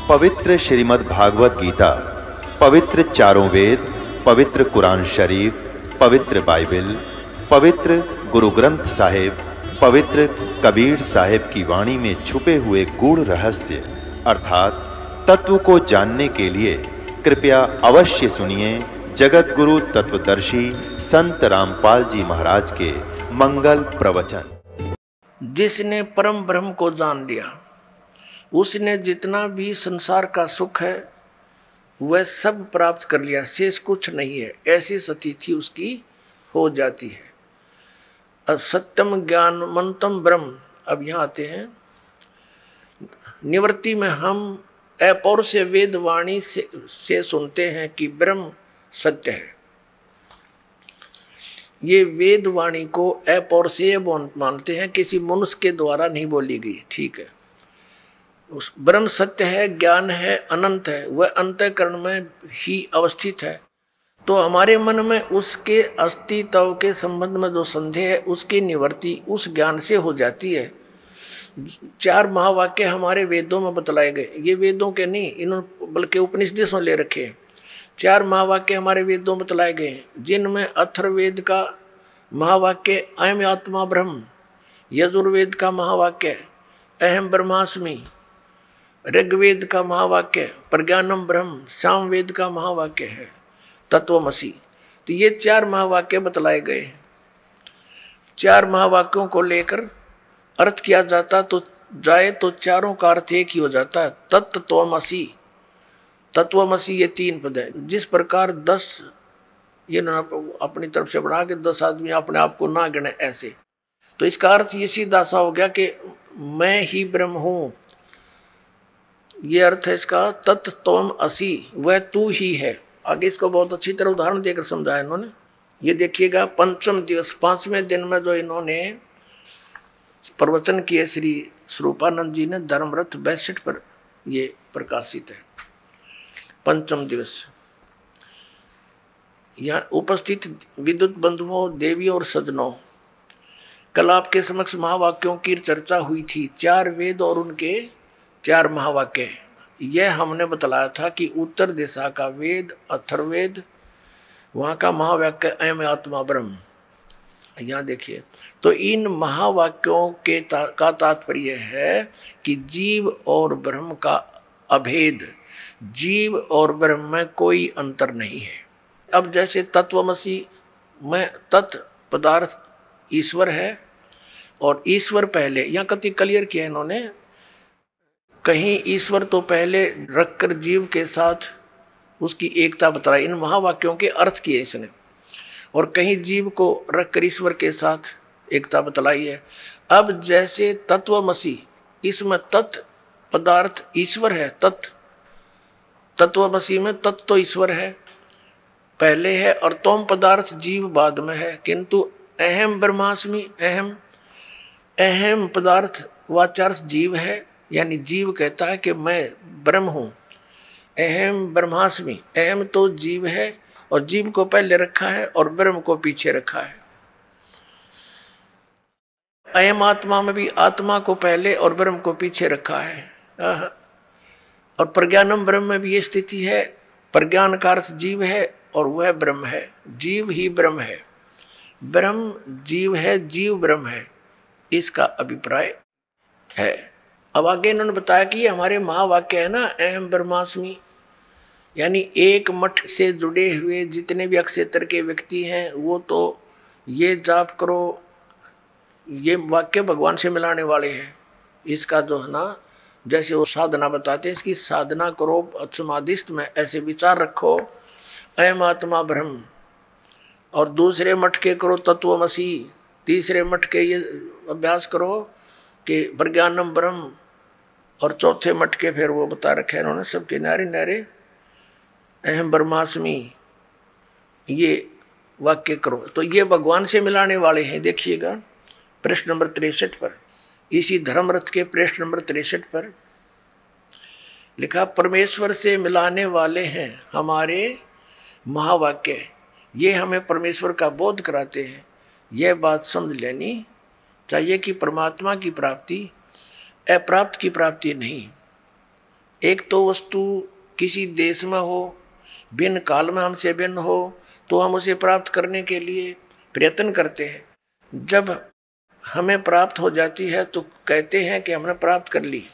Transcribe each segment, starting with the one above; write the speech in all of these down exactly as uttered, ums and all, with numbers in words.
पवित्र श्रीमद् भागवत गीता, पवित्र चारों वेद, पवित्र कुरान शरीफ, पवित्र बाइबल, पवित्र गुरु ग्रंथ साहिब, पवित्र कबीर साहिब की वाणी में छुपे हुए गूढ़ रहस्य अर्थात तत्व को जानने के लिए कृपया अवश्य सुनिए जगत गुरु तत्वदर्शी संत रामपाल जी महाराज के मंगल प्रवचन। जिसने परम ब्रह्म को जान लिया उसने जितना भी संसार का सुख है वह सब प्राप्त कर लिया, शेष कुछ नहीं है। ऐसी स्थिति उसकी हो जाती है। अब सत्यम ज्ञान मंतम ब्रह्म। अब यहाँ आते हैं निवृत्ति में हम अपौर से वेद वाणी से, से सुनते हैं कि ब्रह्म सत्य है। ये वेद वाणी को अपौर से मानते हैं, किसी मनुष्य के द्वारा नहीं बोली गई। ठीक है, उस ब्रह्म सत्य है, ज्ञान है, अनंत है, वह अंतःकरण में ही अवस्थित है। तो हमारे मन में उसके अस्तित्व के संबंध में जो संदेह है उसकी निवृत्ति उस ज्ञान से हो जाती है। चार महावाक्य हमारे वेदों में बतलाए गए, ये वेदों के नहीं, इन्होंने बल्कि उपनिषदों ले रखे। चार महावाक्य हमारे वेदों में बतलाए गए जिनमें अथर्ववेद का महावाक्य अयम आत्मा ब्रह्म, यजुर्वेद का महावाक्य अहम ब्रह्मास्मि, ऋग्वेद का महावाक्य प्रज्ञानम ब्रह्म, सामवेद का महावाक्य है तत्वमसि। तो ये चार महावाक्य बतलाए गए। चार महावाक्यों को लेकर अर्थ किया जाता तो जाए तो चारों का अर्थ एक ही हो जाता है, तत्वमसि। तत्वमसि ये तीन पद है। जिस प्रकार दस ये ना अपनी तरफ से बढ़ा के दस आदमी अपने आप को ना गिने ऐसे, तो इसका अर्थ ये सीधा सा हो गया कि मैं ही ब्रह्म हूँ। ये अर्थ है इसका, तत्त्वम असि, वह तू ही है। आगे इसको बहुत अच्छी तरह उदाहरण देकर समझाया इन्होंने। ये देखिएगा पंचम दिवस, पांचवें दिन में जो इन्होंने प्रवचन किए श्री स्वरूपानंद जी ने धर्मरथ बैसठ पर ये प्रकाशित है। पंचम दिवस यहाँ उपस्थित विद्युत बंधुओं, देवियों और सज्जनों, कल आपके समक्ष महावाक्यों की चर्चा हुई थी। चार वेद और उनके चार महावाक्य। यह हमने बतलाया था कि उत्तर दिशा का वेद अथर्ववेद, वहाँ का महावाक्य अयम आत्मा ब्रह्म। यहाँ देखिए, तो इन महावाक्यों के ता, का तात्पर्य है कि जीव और ब्रह्म का अभेद, जीव और ब्रह्म में कोई अंतर नहीं है। अब जैसे तत्वमसि में तत् पदार्थ ईश्वर है और ईश्वर पहले, यहाँ कति क्लियर किया इन्होंने, कहीं ईश्वर तो पहले रखकर जीव के साथ उसकी एकता बताई, इन महावाक्यों के अर्थ किए इसने, और कहीं जीव को रखकर ईश्वर के साथ एकता बतलाई है। अब जैसे तत्वमसि, इसमें तत् पदार्थ ईश्वर है, तत् तत्वमसि में तत् तो ईश्वर है पहले है और तोम पदार्थ जीव बाद में है, किंतु अहम ब्रह्मास्मि, अहम अहम पदार्थ वाचार्थ जीव है, यानी जीव कहता है कि मैं ब्रह्म हूँ। अहम ब्रह्मास्मि, अहम तो जीव है और जीव को पहले रखा है और ब्रह्म को पीछे रखा है। अयम आत्मा में भी आत्मा को पहले और ब्रह्म को पीछे रखा है। और प्रज्ञानम ब्रह्म में भी ये स्थिति है, प्रज्ञान का अर्थ जीव है और वह ब्रह्म है, जीव ही ब्रह्म है, ब्रह्म जीव है, जीव ब्रह्म है, इसका अभिप्राय है। अब आगे इन्होंने बताया कि ये हमारे महावाक्य है ना, अहम ब्रह्मास्मि, यानी एक मठ से जुड़े हुए जितने भी अक्षेत्र के व्यक्ति हैं वो तो ये जाप करो, ये वाक्य भगवान से मिलाने वाले हैं। इसका जो है ना, जैसे वो साधना बताते हैं, इसकी साधना करो समाधिस्थ में, ऐसे विचार रखो अयम आत्मा ब्रह्म, और दूसरे मठ के करो तत्वमसि, तीसरे मठ के ये अभ्यास करो कि प्रज्ञानम ब्रह्म, और चौथे मठ के फिर वो बता रखे उन्होंने सबके नारे नारे अहम ब्रह्मास्मि, ये वाक्य करो। तो ये भगवान से मिलाने वाले हैं। देखिएगा पृष्ठ नंबर तिरसठ पर, इसी धर्मरथ के पृष्ठ नंबर तिरसठ पर लिखा, परमेश्वर से मिलाने वाले हैं हमारे महावाक्य, ये हमें परमेश्वर का बोध कराते हैं। यह बात समझ लेनी चाहिए कि परमात्मा की प्राप्ति अप्राप्त की प्राप्ति नहीं, एक तो वस्तु किसी देश में हो, भिन्न काल में हमसे भिन्न हो, तो हम उसे प्राप्त करने के लिए प्रयत्न करते हैं। जब हमें प्राप्त हो जाती है तो कहते हैं कि हमने प्राप्त कर ली,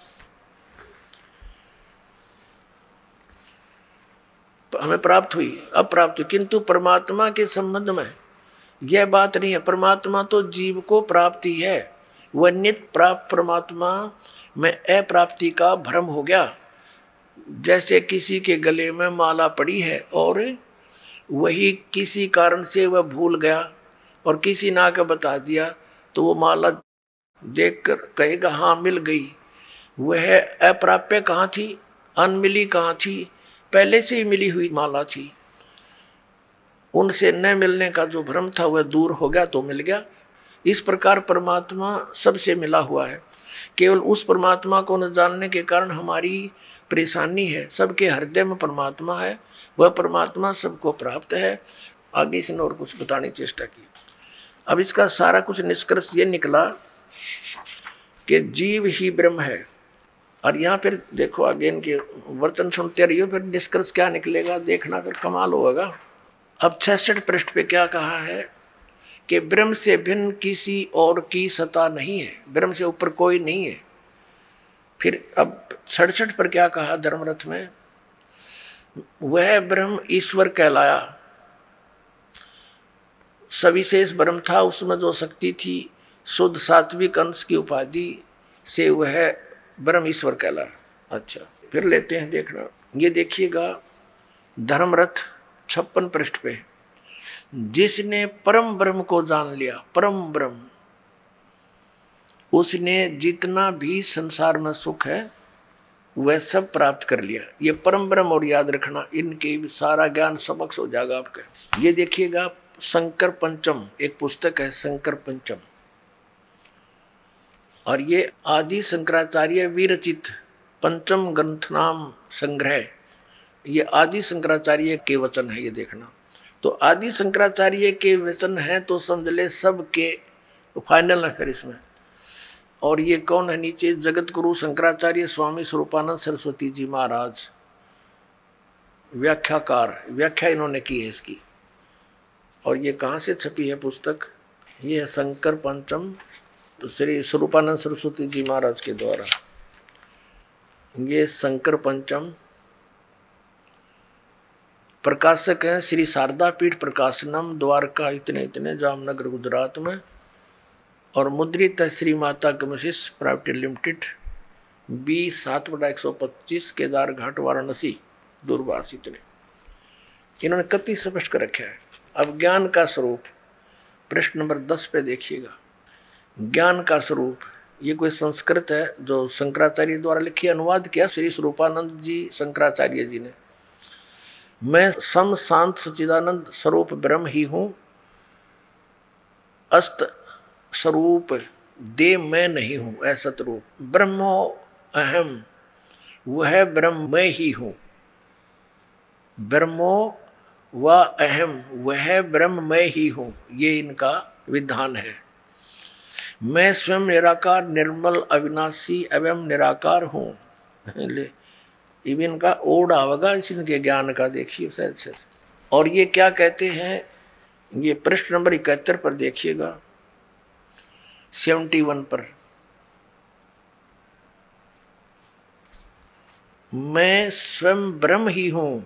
हमें प्राप्त हुई, अब प्राप्त हुई। किंतु परमात्मा के संबंध में यह बात नहीं है। परमात्मा तो जीव को प्राप्ति है, वह नित्य प्राप्त परमात्मा में अप्राप्ति का भ्रम हो गया। जैसे किसी के गले में माला पड़ी है और वही किसी कारण से वह भूल गया और किसी ने आकर बता दिया, तो वो माला देखकर कहेगा हाँ मिल गई। वह अप्राप्य कहाँ थी, अनमिली कहाँ थी, पहले से ही मिली हुई माला थी। उनसे न मिलने का जो भ्रम था वह दूर हो गया तो मिल गया। इस प्रकार परमात्मा सबसे मिला हुआ है। केवल उस परमात्मा को न जानने के कारण हमारी परेशानी है। सबके हृदय में परमात्मा है, वह परमात्मा सबको प्राप्त है। आगे इसने और कुछ बताने की चेष्टा की। अब इसका सारा कुछ निष्कर्ष ये निकला कि जीव ही ब्रह्म है। और यहाँ फिर देखो आगे इनके वर्तन सुनते रहिए, फिर निष्कर्ष क्या निकलेगा देखना, फिर कमाल होगा। अब छियासठ पृष्ठ पे क्या कहा है कि ब्रह्म से भिन्न किसी और की सत्ता नहीं है, ब्रह्म से ऊपर कोई नहीं है। फिर अब सड़सठ पर क्या कहा धर्मरथ में, वह ब्रह्म ईश्वर कहलाया। सविशेष ब्रह्म था, उसमें जो शक्ति थी शुद्ध सात्विक अंश की उपाधि से वह ब्रह्म ईश्वर कहलाया। अच्छा फिर लेते हैं देखना, ये देखिएगा धर्मरथ छप्पन पृष्ठ पे, जिसने परम ब्रह्म को जान लिया, परम ब्रह्म, उसने जितना भी संसार में सुख है वह सब प्राप्त कर लिया। ये परम ब्रह्म और याद रखना, इनके सारा ज्ञान समक्ष हो जाएगा आपके। ये देखिएगा शंकर पंचम, एक पुस्तक है शंकर पंचम, और ये आदि शंकराचार्य विरचित पंचम ग्रंथ नाम संग्रह, ये आदि शंकराचार्य के वचन है। ये देखना, तो आदि शंकराचार्य के वचन है तो समझ ले सब के फाइनल है फिर इसमें। और ये कौन है नीचे, जगत गुरु शंकराचार्य स्वामी स्वरूपानंद सरस्वती जी महाराज, व्याख्याकार, व्याख्या इन्होंने की है इसकी। और ये कहाँ से छपी है पुस्तक, ये है शंकर पंचम, तो श्री स्वरूपानंद सरस्वती जी महाराज के द्वारा। ये शंकर पंचम, प्रकाशक हैं श्री शारदा पीठ प्रकाशनम, द्वारका इतने इतने, जामनगर गुजरात में। और मुद्रित है Shri Mata कमिशिस private limited, B सात बटा एक सौ पच्चीस, केदार घाट वाराणसी, दूरभाष इतने। इन्होंने कति स्पष्ट कर रखा है। अब ज्ञान का स्वरूप प्रश्न नंबर दस पे देखिएगा। ज्ञान का स्वरूप, ये कोई संस्कृत है जो शंकराचार्य द्वारा लिखी, अनुवाद किया श्री स्वरूपानंद जी शंकराचार्य जी ने। मैं सम शांत सच्चिदानंद स्वरूप ब्रह्म ही हूँ, अस्त स्वरूप दे मैं नहीं हूँ, ऐसा रूप। ब्रह्मो अहम, वह ब्रह्म मैं ही हूँ। ब्रह्मो व अहम, वह ब्रह्म मैं ही हूँ, ये इनका विधान है। मैं स्वयं निराकार निर्मल अविनाशी एवं निराकार हूँ। ले इब इनका ओड आवेगा इनके ज्ञान का, देखिए शायद से। और ये क्या कहते हैं, ये प्रश्न नंबर इकहत्तर पर देखिएगा, सेवेंटी वन पर, मैं स्वयं ब्रह्म ही हूं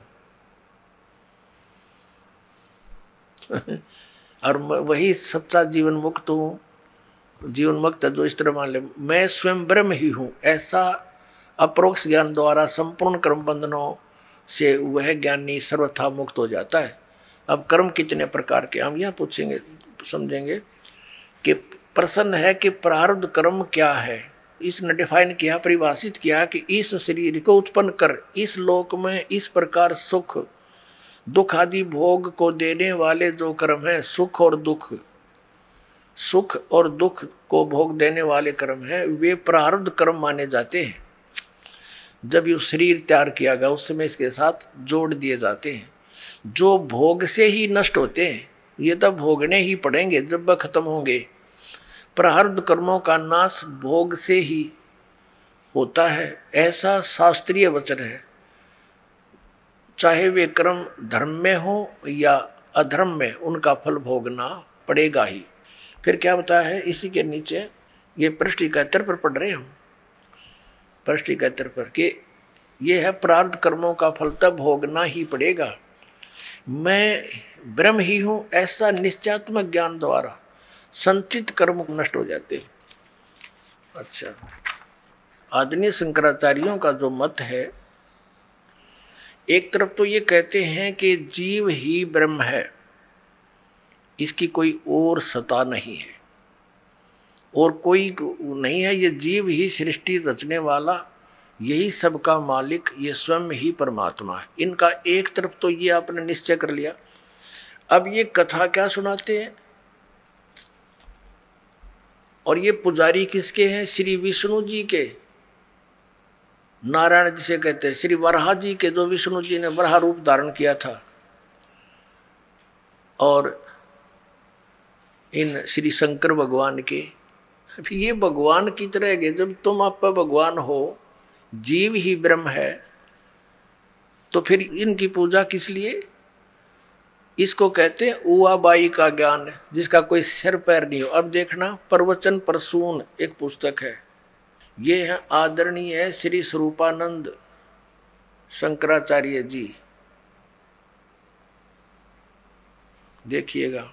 और वही सच्चा जीवन मुक्त हूं, जीवन मुक्त जो इस तरह मान ले, मैं स्वयं ब्रह्म ही हूं, ऐसा अपरोक्ष ज्ञान द्वारा संपूर्ण कर्म बंधनों से वह ज्ञानी सर्वथा मुक्त हो जाता है। अब कर्म कितने प्रकार के, हम यह पूछेंगे समझेंगे कि प्रश्न है कि प्रारब्ध कर्म क्या है। इसने डिफाइन किया, परिभाषित किया कि इस शरीर को उत्पन्न कर इस लोक में इस प्रकार सुख दुख आदि भोग को देने वाले जो कर्म है, सुख और दुख, सुख और दुख को भोग देने वाले कर्म है, वे प्रारब्ध कर्म माने जाते हैं। जब ये शरीर तैयार किया गया उस समय इसके साथ जोड़ दिए जाते हैं, जो भोग से ही नष्ट होते हैं, ये तब भोगने ही पड़ेंगे जब वह खत्म होंगे। प्रारब्ध कर्मों का नाश भोग से ही होता है, ऐसा शास्त्रीय वचन है। चाहे वे कर्म धर्म में हो या अधर्म में, उनका फल भोगना पड़ेगा ही। फिर क्या बताया है इसी के नीचे, ये पृष्ठ इकहत्तर पर पढ़ रहे हैं हम, पृष्ठ इकहत्तर पर, कि ये है प्रारब्ध कर्मों का फल तब भोगना ही पड़ेगा। मैं ब्रह्म ही हूं, ऐसा निश्चयात्मक ज्ञान द्वारा संचित कर्म नष्ट हो जाते हैं। अच्छा, आदरणीय शंकराचार्यों का जो मत है, एक तरफ तो ये कहते हैं कि जीव ही ब्रह्म है, इसकी कोई और सत्ता नहीं है और कोई नहीं है, ये जीव ही सृष्टि रचने वाला, यही सबका मालिक, ये स्वयं ही परमात्मा है। इनका एक तरफ तो ये आपने निश्चय कर लिया। अब ये कथा क्या सुनाते हैं, और ये पुजारी किसके हैं? श्री विष्णु जी के, नारायण जिसे कहते हैं, श्री वराह जी के, जो विष्णु जी ने वराह रूप धारण किया था। और इन श्री शंकर भगवान के, ये भगवान की तरह के, जब तुम आप पर भगवान हो, जीव ही ब्रह्म है, तो फिर इनकी पूजा किस लिए? इसको कहते हैं उआबाई का ज्ञान, जिसका कोई सिर पैर नहीं हो। अब देखना, प्रवचन प्रसून एक पुस्तक है, ये है आदरणीय श्री स्वरूपानंद शंकराचार्य जी, देखिएगा।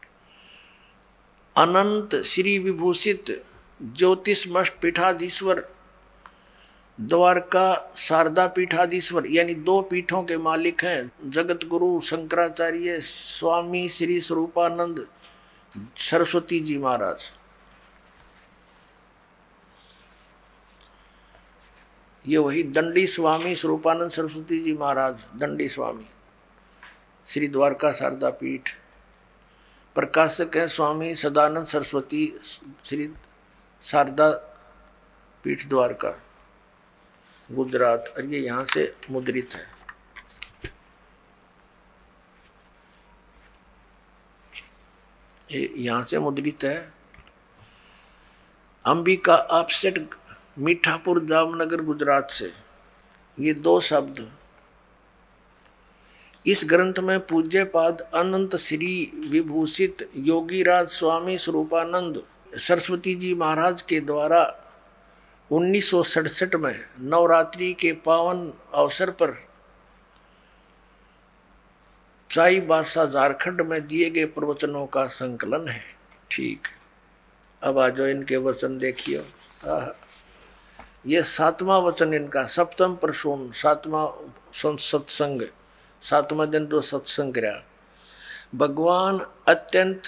अनंत श्री विभूषित ज्योतिषमष्ट पीठाधीश्वर, द्वारका शारदा पीठाधीश्वर, यानी दो पीठों के मालिक हैं जगत गुरु शंकराचार्य स्वामी श्री स्वरूपानंद सरस्वती जी महाराज। ये वही दंडी स्वामी स्वरूपानंद सरस्वती जी महाराज, दंडी स्वामी, श्री द्वारका शारदा पीठ। प्रकाशक हैं स्वामी सदानंद सरस्वती श्री शारदा पीठ द्वारका, गुजरात। और ये यहाँ से मुद्रित है। ये यहाँ से मुद्रित है। अंबिका अपसेट, मीठापुर, जामनगर, गुजरात से। ये दो शब्द इस ग्रंथ में पूज्यपाद अनंत श्री विभूषित योगीराज स्वामी स्वरूपानंद सरस्वती जी महाराज के द्वारा उन्नीस सौ सड़सठ में नवरात्रि के पावन अवसर पर चाईबासा झारखंड में दिए गए प्रवचनों का संकलन है। ठीक, अब आ जाओ, इनके वचन देखिए। ये सातवां वचन इनका, सप्तम प्रसून, सातवां सत्संग, सातवां दिन जो सत्संग रहा। भगवान अत्यंत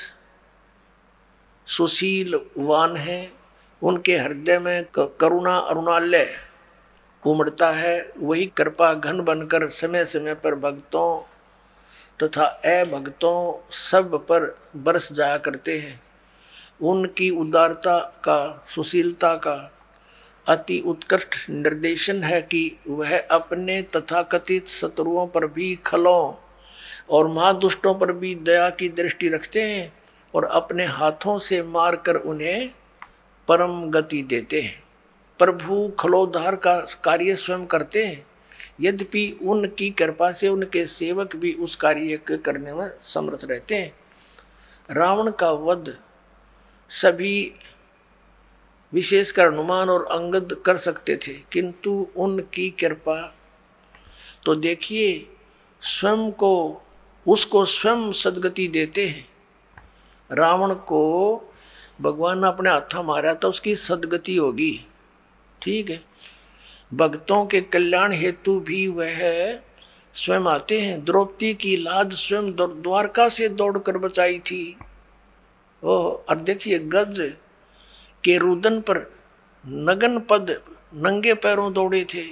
सुशीलवान है, उनके हृदय में करुणा अरुणालय उमड़ता है। वही कृपा घन बनकर समय समय पर भक्तों तथा अभक्तों सब पर बरस जाया करते हैं। उनकी उदारता का, सुशीलता का अति उत्कृष्ट निर्देशन है कि वह अपने तथाकथित शत्रुओं पर भी खलों और महादुष्टों पर भी दया की दृष्टि रखते हैं और अपने हाथों से मारकर उन्हें परम गति देते हैं। प्रभु खलोद्धार का कार्य स्वयं करते हैं, यद्यपि उनकी कृपा से उनके सेवक भी उस कार्य के करने में समर्थ रहते हैं। रावण का वध सभी विशेषकर हनुमान और अंगद कर सकते थे, किंतु उनकी कृपा तो देखिए, स्वयं को उसको स्वयं सदगति देते हैं। रावण को भगवान ने अपने हाथा मारा तो उसकी सदगति होगी। ठीक है, भक्तों के कल्याण हेतु भी वह स्वयं आते हैं। द्रौपदी की लाज स्वयं द्वारका से दौड़कर बचाई थी। ओह, और देखिए, गज के रुदन पर नगन पद नंगे पैरों दौड़े थे।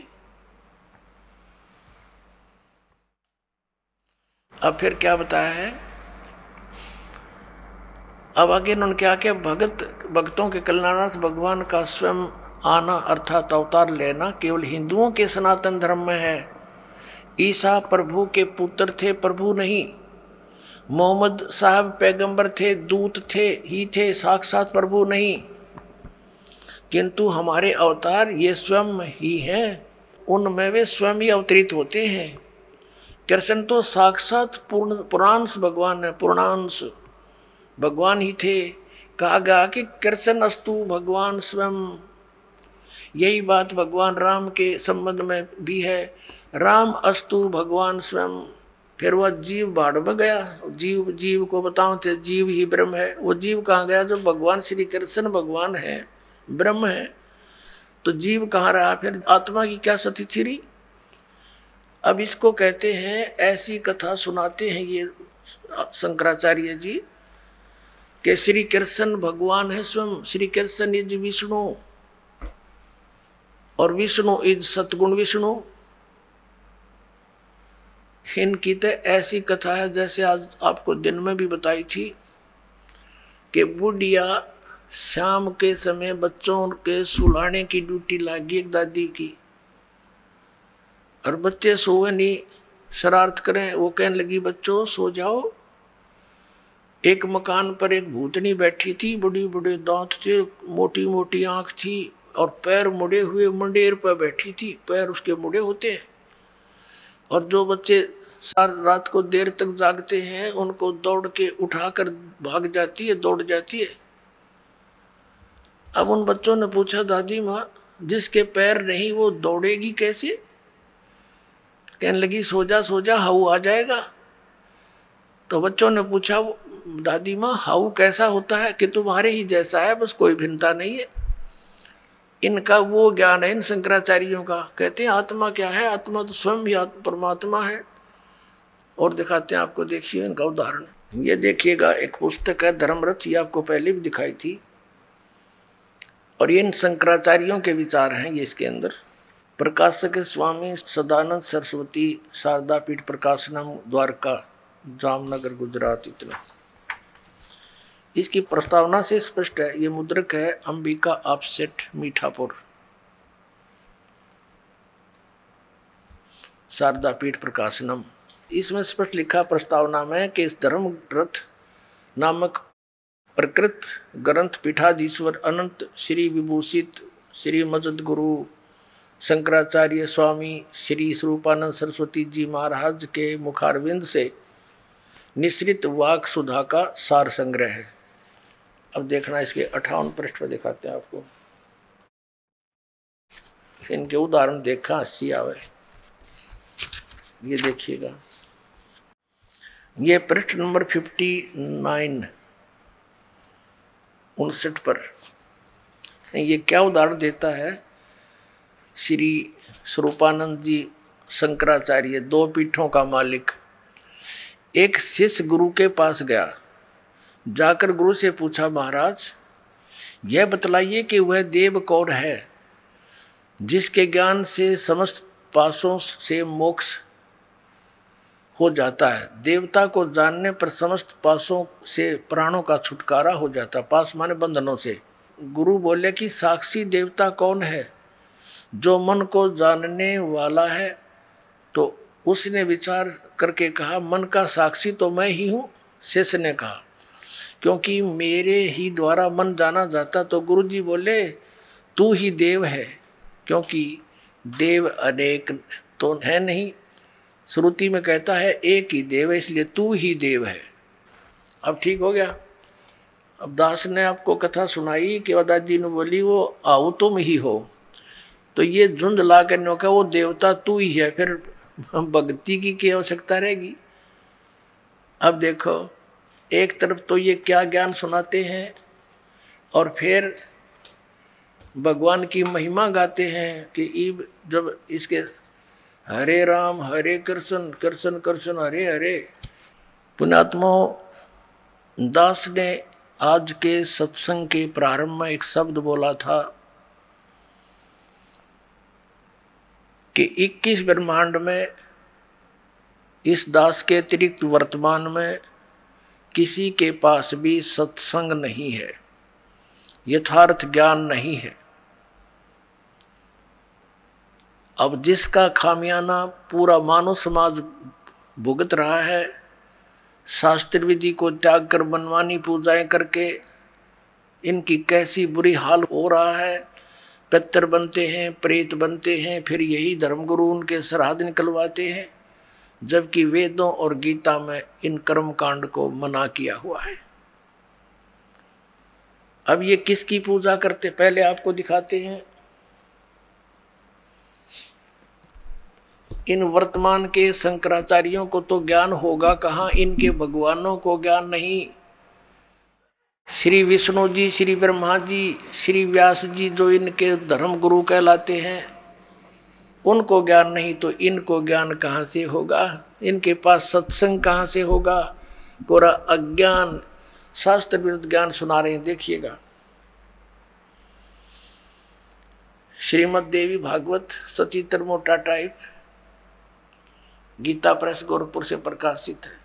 अब फिर क्या बताया है, अब आगे उन्होंने क्या किया, भगत भक्तों के कल्याणार्थ भगवान का स्वयं आना अर्थात अवतार लेना केवल हिंदुओं के सनातन धर्म में है। ईसा प्रभु के पुत्र थे, प्रभु नहीं। मोहम्मद साहब पैगंबर थे, दूत थे ही थे, साक्षात प्रभु नहीं। किंतु हमारे अवतार ये स्वयं ही हैं, उनमें वे स्वयं ही अवतरित होते हैं। कृष्ण तो साक्षात पूर्ण पुरांश भगवान है, पूर्णांश भगवान ही थे। कहा गया कि कृष्ण अस्तु भगवान स्वयं। यही बात भगवान राम के संबंध में भी है, राम अस्तु भगवान स्वयं। फिर वह जीव बाढ़ में गया, जीव जीव को बताओ थे जीव ही ब्रह्म है। वो जीव कहाँ गया? जो भगवान श्री कृष्ण भगवान है, ब्रह्म है, तो जीव कहाँ रहा? फिर आत्मा की क्या स्थिति रही? अब इसको कहते हैं, ऐसी कथा सुनाते हैं ये शंकराचार्य जी कि श्री कृष्ण भगवान है स्वयं। श्री कृष्ण इज विष्णु और विष्णु इज सतगुण विष्णु। इनकी तो ऐसी कथा है जैसे आज आपको दिन में भी बताई थी कि बुढ़िया शाम के समय बच्चों के सुलाने की ड्यूटी लगी एक दादी की, और बच्चे सोए नहीं, शरारत करें। वो कहने लगी बच्चों सो जाओ। एक मकान पर एक भूतनी बैठी थी, बड़ी बड़े दांत थे, मोटी मोटी आंख थी और पैर मुड़े हुए मंडेर पर बैठी थी। पैर उसके मुड़े होते हैं। और जो बच्चे सारी रात को देर तक जागते हैं उनको दौड़ के उठाकर भाग जाती है, दौड़ जाती है। अब उन बच्चों ने पूछा दादी माँ, जिसके पैर नहीं वो दौड़ेगी कैसे? कहने लगी सो जा सो जा, हाउ आ जाएगा। तो बच्चों ने पूछा दादी माँ हाउ कैसा होता है? कि तुम्हारे ही जैसा है, बस कोई भिन्नता नहीं है। इनका वो ज्ञान है इन शंकराचार्यों का। कहते हैं आत्मा क्या है? आत्मा तो स्वयं ही परमात्मा है। और दिखाते हैं आपको, देखिए इनका उदाहरण। ये देखिएगा, एक पुस्तक है धर्मरथ, ये आपको पहले भी दिखाई थी, और ये इन शंकराचार्यों के विचार हैं ये इसके अंदर। प्रकाशक स्वामी सदानंद सरस्वती, शारदा पीठ प्रकाशनम, द्वारका, जामनगर, गुजरात। इतना इसकी प्रस्तावना से स्पष्ट है। ये मुद्रक है अंबिका ऑफसेट, मीठापुर, शारदा पीठ प्रकाशनम। इसमें स्पष्ट लिखा प्रस्तावना में कि इस धर्मरथ नामक प्रकृत ग्रंथ पीठाधीश्वर अनंत श्री विभूषित श्री मजद गुरु शंकराचार्य स्वामी श्री स्वरूपानंद सरस्वती जी महाराज के मुखारविंद से निश्रित वाक सुधा का सार संग्रह है। अब देखना, इसके अठावन पृष्ठ पर दिखाते हैं आपको। इनके उदाहरण देखा हंसी आवे। ये देखिएगा, ये पृष्ठ नंबर फिफ्टी नाइन उनसठ पर ये क्या उदाहरण देता है? श्री स्वरूपानंद जी शंकराचार्य, दो पीठों का मालिक, एक शिष्य गुरु के पास गया। जाकर गुरु से पूछा, महाराज यह बतलाइए कि वह देव कौन है जिसके ज्ञान से समस्त पासों से मोक्ष हो जाता है? देवता को जानने पर समस्त पासों से प्राणों का छुटकारा हो जाता। पास माने बंधनों से। गुरु बोले कि साक्षी देवता कौन है? जो मन को जानने वाला है। तो उसने विचार करके कहा, मन का साक्षी तो मैं ही हूँ। शिष्य ने कहा, क्योंकि मेरे ही द्वारा मन जाना जाता। तो गुरु जी बोले, तू ही देव है, क्योंकि देव अनेक तो है नहीं। श्रुति में कहता है एक ही देव है, इसलिए तू ही देव है। अब ठीक हो गया। अब दास ने आपको कथा सुनाई कि दादी ने बोली वो आओ तुम ही हो, तो ये झुंड ला करने का वो देवता तू ही है, फिर भक्ति की क्या आवश्यकता रहेगी? अब देखो, एक तरफ तो ये क्या ज्ञान सुनाते हैं और फिर भगवान की महिमा गाते हैं कि इब जब इसके हरे राम हरे कृष्ण कृष्ण कृष्ण हरे हरे। पुण्यात्मा दास ने आज के सत्संग के प्रारंभ में एक शब्द बोला था कि इक्कीस ब्रह्मांड में इस दास के अतिरिक्त वर्तमान में किसी के पास भी सत्संग नहीं है, यथार्थ ज्ञान नहीं है। अब जिसका खामियाना पूरा मानव समाज भुगत रहा है, शास्त्र विधि को त्याग कर मनमानी पूजाएं करके इनकी कैसी बुरी हाल हो रहा है, पितर बनते हैं, प्रेत बनते हैं, फिर यही धर्मगुरु उनके श्राद्ध निकलवाते हैं, जबकि वेदों और गीता में इन कर्म कांड को मना किया हुआ है। अब ये किसकी पूजा करते, पहले आपको दिखाते हैं। इन वर्तमान के शंकराचार्यों को तो ज्ञान होगा कहाँ, इनके भगवानों को ज्ञान नहीं। श्री विष्णु जी, श्री ब्रह्मा जी, श्री व्यास जी जो इनके धर्म गुरु कहलाते हैं, उनको ज्ञान नहीं तो इनको ज्ञान कहाँ से होगा? इनके पास सत्संग कहाँ से होगा? कोरा अज्ञान, शास्त्र विरुद्ध ज्ञान सुना रहे हैं। देखिएगा, श्रीमद् देवी भागवत सचित्र मोटा टाइप, गीता प्रेस गोरखपुर से प्रकाशित है।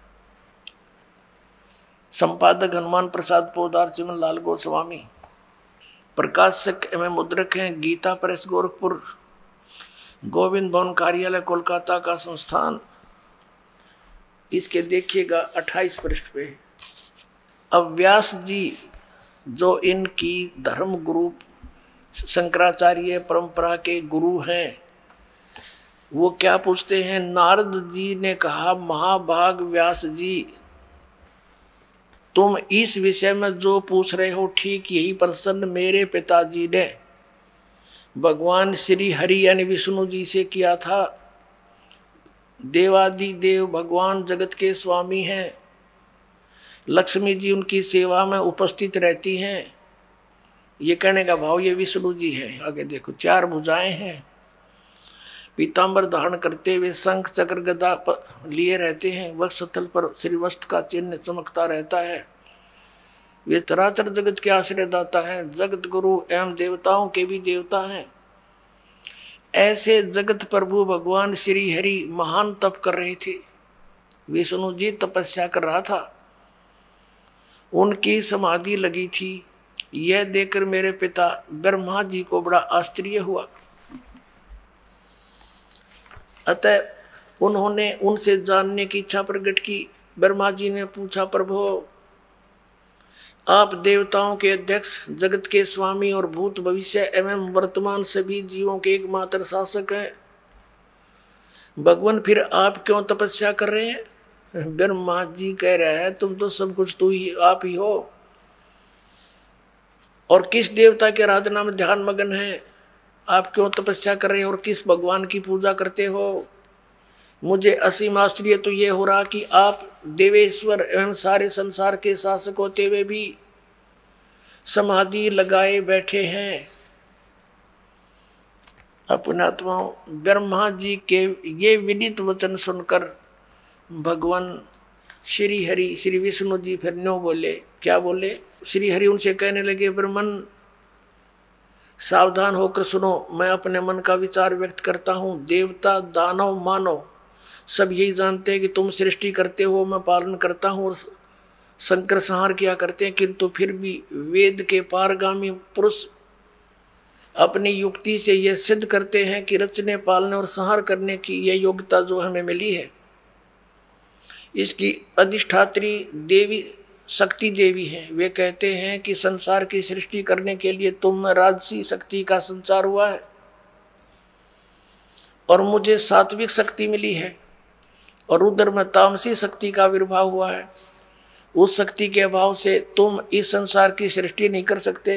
संपादक हनुमान प्रसाद पोदार चिमन लाल गोस्वामी, प्रकाशक एवं मुद्रक हैं गीता प्रेस गोरखपुर, गोविंद भवन कार्यालय कोलकाता का संस्थान। इसके देखिएगा अट्ठाईस पृष्ठ पे। अब व्यास जी जो इनकी धर्म गुरु शंकराचार्य परंपरा के गुरु हैं, वो क्या पूछते हैं? नारद जी ने कहा, महाभाग व्यास जी, तुम इस विषय में जो पूछ रहे हो ठीक यही प्रश्न मेरे पिताजी ने भगवान श्री हरि यानी विष्णु जी से किया था। देवादि देव भगवान जगत के स्वामी हैं, लक्ष्मी जी उनकी सेवा में उपस्थित रहती हैं। ये कहने का भाव ये विष्णु जी है। आगे देखो, चार भुजाएं हैं, पीतांबर धारण करते हुए शंख चक्र गदा लिए रहते हैं, वक्षस्थल पर श्रीवस्त्र का चिन्ह चमकता रहता है। वे चराचर जगत के आश्रयदाता हैं, जगत गुरु एवं देवताओं के भी देवता हैं। ऐसे जगत प्रभु भगवान श्री हरि महान तप कर रहे थे। विष्णु जी तपस्या कर रहा था, उनकी समाधि लगी थी। यह देखकर मेरे पिता ब्रह्मा जी को बड़ा आश्चर्य हुआ। अतः उन्होंने उनसे जानने की इच्छा प्रकट की। ब्रह्मा जी ने पूछा, प्रभु आप देवताओं के अध्यक्ष, जगत के स्वामी और भूत भविष्य एवं वर्तमान सभी जीवों के एकमात्र शासक हैं, भगवान फिर आप क्यों तपस्या कर रहे हैं? ब्रह्मा जी कह रहे हैं, तुम तो सब कुछ तू ही आप ही हो, और किस देवता की आराधना में ध्यान मगन है? आप क्यों तपस्या कर रहे हो और किस भगवान की पूजा करते हो? मुझे असीम आश्चर्य तो ये हो रहा कि आप देवेश्वर एवं सारे संसार के शासक होते हुए भी समाधि लगाए बैठे हैं। अपने आत्माओं, ब्रह्मा जी के ये विदित वचन सुनकर भगवान श्री हरि श्री विष्णु जी फिर न्यों बोले। क्या बोले? श्री हरि उनसे कहने लगे, ब्रह्मन सावधान होकर सुनो, मैं अपने मन का विचार व्यक्त करता हूँ। देवता दानव मानव सब यही जानते हैं कि तुम सृष्टि करते हो, मैं पालन करता हूँ और संकर संहार किया करते हैं, किंतु फिर भी वेद के पारगामी पुरुष अपनी युक्ति से यह सिद्ध करते हैं कि रचने पालने और संहार करने की यह योग्यता जो हमें मिली है, इसकी अधिष्ठात्री देवी शक्ति देवी है। वे कहते हैं कि संसार की सृष्टि करने के लिए तुम में राजसी शक्ति का संचार हुआ है और मुझे सात्विक शक्ति मिली है, और उधर में तामसी शक्ति का आविर्भाव हुआ है। उस शक्ति के अभाव से तुम इस संसार की सृष्टि नहीं कर सकते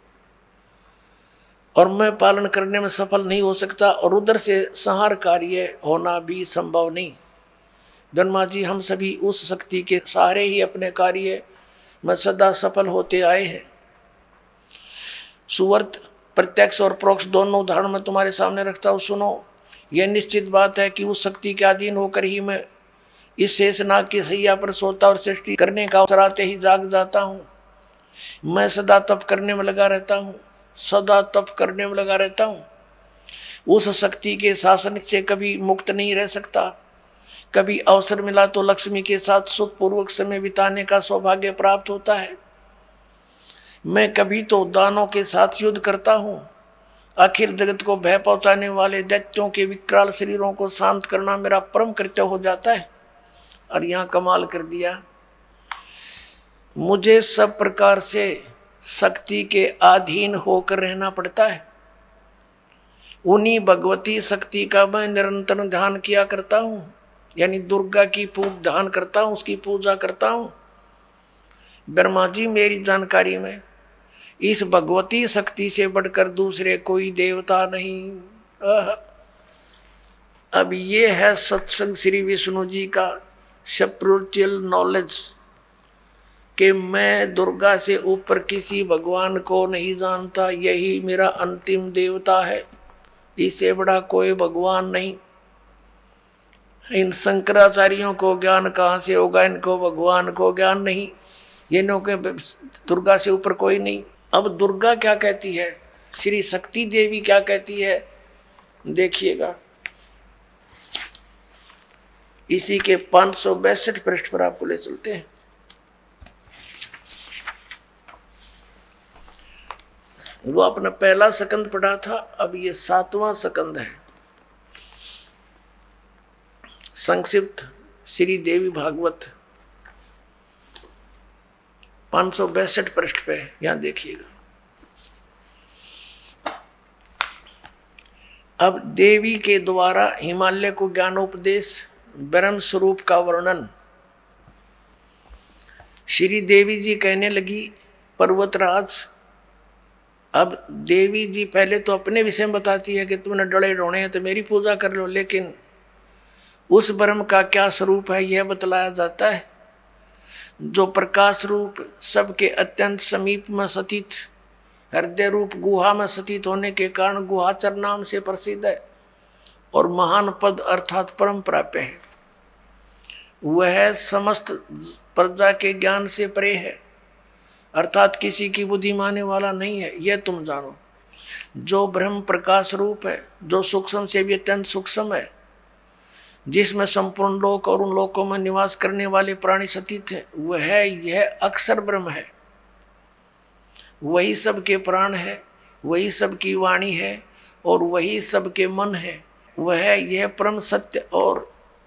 और मैं पालन करने में सफल नहीं हो सकता, और उधर से संहार कार्य होना भी संभव नहीं। ब्रह्मा जी, हम सभी उस शक्ति के सहारे ही अपने कार्य में सदा सफल होते आए हैं। सुवर्त प्रत्यक्ष और प्रोक्ष दोनों उदाहरण मैं तुम्हारे सामने रखता हूँ, सुनो। यह निश्चित बात है कि उस शक्ति के अधीन होकर ही मैं इस शेषनाग की सैया पर सोता और सृष्टि करने का अवसर आते ही जाग जाता हूँ। मैं सदा तप करने में लगा रहता हूँ, सदा तप करने में लगा रहता हूँ। उस शक्ति के शासन से कभी मुक्त नहीं रह सकता। कभी अवसर मिला तो लक्ष्मी के साथ सुखपूर्वक समय बिताने का सौभाग्य प्राप्त होता है। मैं कभी तो दानों के साथ युद्ध करता हूँ। अखिल जगत को भय पहुंचाने वाले दैत्यों के विकराल शरीरों को शांत करना मेरा परम कर्तव्य हो जाता है। और यहाँ कमाल कर दिया, मुझे सब प्रकार से शक्ति के अधीन होकर रहना पड़ता है। उन्हीं भगवती शक्ति का मैं निरंतर ध्यान किया करता हूं, यानी दुर्गा की पूजा ध्यान करता हूं, उसकी पूजा करता हूं। ब्रह्मा जी मेरी जानकारी में इस भगवती शक्ति से बढ़कर दूसरे कोई देवता नहीं। अब ये है सत्संग श्री विष्णु जी का स्पिरिचुअल नॉलेज कि मैं दुर्गा से ऊपर किसी भगवान को नहीं जानता, यही मेरा अंतिम देवता है, इससे बड़ा कोई भगवान नहीं। इन शंकराचार्यों को ज्ञान कहाँ से होगा, इनको भगवान को ज्ञान नहीं, ये नो के दुर्गा से ऊपर कोई नहीं। अब दुर्गा क्या कहती है, श्री शक्ति देवी क्या कहती है, देखिएगा इसी के पांच सौ बैसठ पृष्ठ पर आपको ले चलते हैं। वो अपना पहला सकंद पढ़ा था, अब ये सातवां सकंद है। संक्षिप्त श्री देवी भागवत पांच सौ बैसठ पृष्ठ पे, यहां देखिएगा। अब देवी के द्वारा हिमालय को ज्ञानोपदेश, ब्रह्म स्वरूप का वर्णन। श्री देवी जी कहने लगी, पर्वतराज, अब देवी जी पहले तो अपने विषय में बताती है कि तुमने डरे ढोने हैं तो मेरी पूजा कर लो, लेकिन उस ब्रह्म का क्या स्वरूप है यह बतलाया जाता है, जो प्रकाश रूप सबके अत्यंत समीप में स्थित, हृदय रूप गुहा में स्थित होने के कारण गुहाचर नाम से प्रसिद्ध है और महान पद अर्थात परम प्राप्य है। वह समस्त प्रजा के ज्ञान से परे है, अर्थात किसी की बुद्धि माने वाला नहीं है, यह तुम जानो। जो ब्रह्म प्रकाश रूप है, जो सूक्ष्म से भी अत्यंत सूक्ष्म है, जिसमें संपूर्ण लोक और उन लोकों में निवास करने वाले प्राणी स्थित हैं, वह यह अक्षर ब्रह्म है। वही सबके प्राण है, वही सबकी वाणी है और वही सबके मन है। वह यह परम सत्य और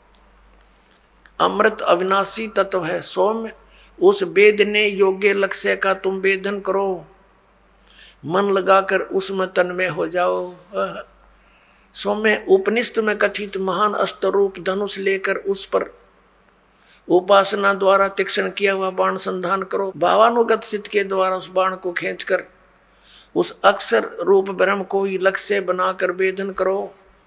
अमृत अविनाशी तत्व है। सौम्य, उस वेदने योग्य लक्ष्य का तुम वेदन करो, मन लगाकर उसमें तन्मय हो जाओ। सौम्य, उपनिषद में कथित महान अस्त्र रूप धनुष लेकर उस पर उपासना द्वारा तीक्ष्ण किया हुआ बाण संधान करो। भावानुगत चित्त के द्वारा उस बाण को खींचकर उस अक्षर रूप ब्रह्म को ही लक्ष्य बनाकर वेदन करो।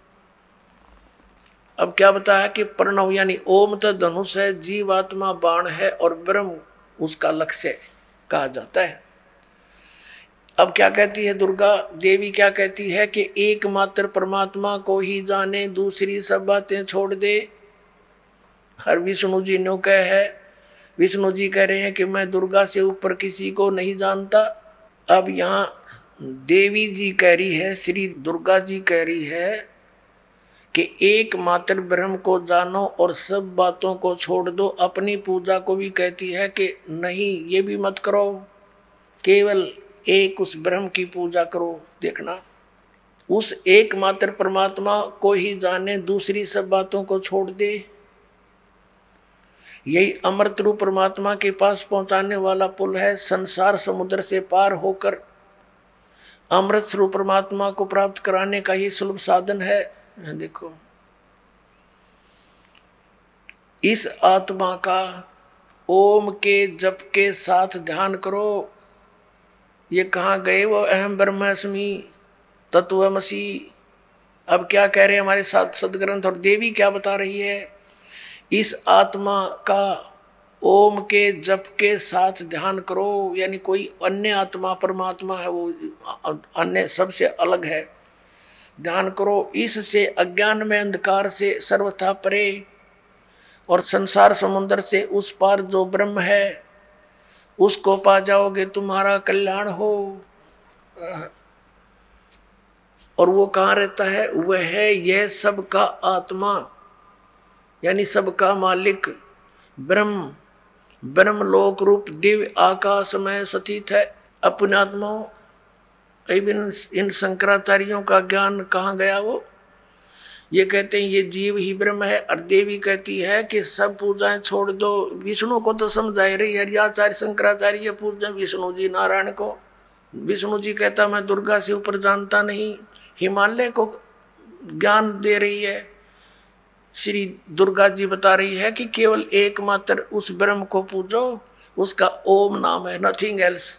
अब क्या बताया कि प्रणव यानी ओम तो धनुष है, जीवात्मा बाण है और ब्रह्म उसका लक्ष्य कहा जाता है। अब क्या कहती है दुर्गा देवी, क्या कहती है कि एकमात्र परमात्मा को ही जाने, दूसरी सब बातें छोड़ दे। हर विष्णु जी ने कह है, विष्णु जी कह रहे हैं कि मैं दुर्गा से ऊपर किसी को नहीं जानता। अब यहाँ देवी जी कह रही है, श्री दुर्गा जी कह रही है कि एकमात्र ब्रह्म को जानो और सब बातों को छोड़ दो। अपनी पूजा को भी कहती है कि नहीं, ये भी मत करो, केवल एक उस ब्रह्म की पूजा करो। देखना, उस एकमात्र परमात्मा को ही जाने, दूसरी सब बातों को छोड़ दे। यही अमृत रूप परमात्मा के पास पहुंचाने वाला पुल है। संसार समुद्र से पार होकर अमृत स्वरूप परमात्मा को प्राप्त कराने का ये सुलभ साधन है। देखो, इस आत्मा का ओम के जप के साथ ध्यान करो। ये कहाँ गए वो अहम ब्रह्मास्मि तत्वमसि। अब क्या कह रहे हैं हमारे साथ सदग्रंथ और देवी क्या बता रही है, इस आत्मा का ओम के जप के साथ ध्यान करो। यानी कोई अन्य आत्मा परमात्मा है, वो अन्य सबसे अलग है, ध्यान करो। इससे अज्ञान में अंधकार से सर्वथा परे और संसार समुद्र से उस पार जो ब्रह्म है उसको पा जाओगे, तुम्हारा कल्याण हो। और वो कहाँ रहता है, वह है यह सबका आत्मा, यानी सबका मालिक ब्रह्म, ब्रह्म लोक रूप दिव्य आकाश में स्थित है। अपने आत्माओं, इन शंकराचार्यों का ज्ञान कहाँ गया? वो ये कहते हैं ये जीव ही ब्रह्म है। और देवी कहती है कि सब पूजाएं छोड़ दो। विष्णु को तो समझाई रही है, हरियाचार्य शंकराचार्य पूजा विष्णु जी नारायण को। विष्णु जी कहता मैं दुर्गा से ऊपर जानता नहीं, हिमालय को ज्ञान दे रही है। श्री दुर्गा जी बता रही है कि केवल एकमात्र उस ब्रह्म को पूजो, उसका ओम नाम है, नथिंग एल्स।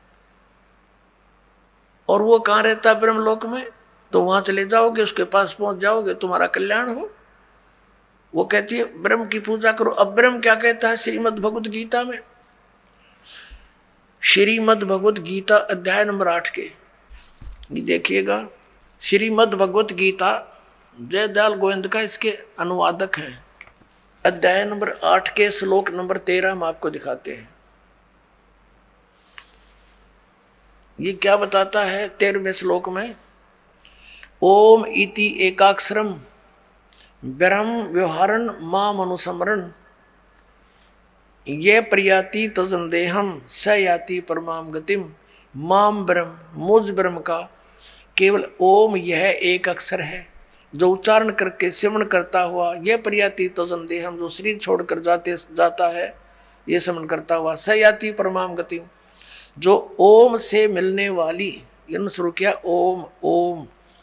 और वो कहाँ रहता है? ब्रह्मलोक में। तो वहां चले जाओगे, उसके पास पहुंच जाओगे, तुम्हारा कल्याण हो। वो कहती है ब्रह्म की पूजा करो। अब ब्रह्म क्या कहता है श्रीमद् भगवत गीता में? श्रीमद् भगवत गीता अध्याय नंबर आठ के देखिएगा। श्रीमद् भगवत गीता जयदयाल गोविंद का इसके अनुवादक हैं। अध्याय नंबर आठ के श्लोक नंबर तेरह हम आपको दिखाते हैं। ये क्या बताता है तेरहवें श्लोक में? ओम इति एकाक्षरम ब्रह्म व्यवहारन माम अनुसमरण ये प्रयाति तजंदेहम स याति परमाम गतिम। माम ब्रह्म, मुझ ब्रह्म का केवल ओम यह एक अक्षर है जो उच्चारण करके सिमरण करता हुआ, यह प्रयाति तजंदेहम जो शरीर छोड़कर जाते जाता है, ये सिमरण करता हुआ, स याति परमाम गतिम जो ओम से मिलने वाली, यह शुरू किया ओम ओम,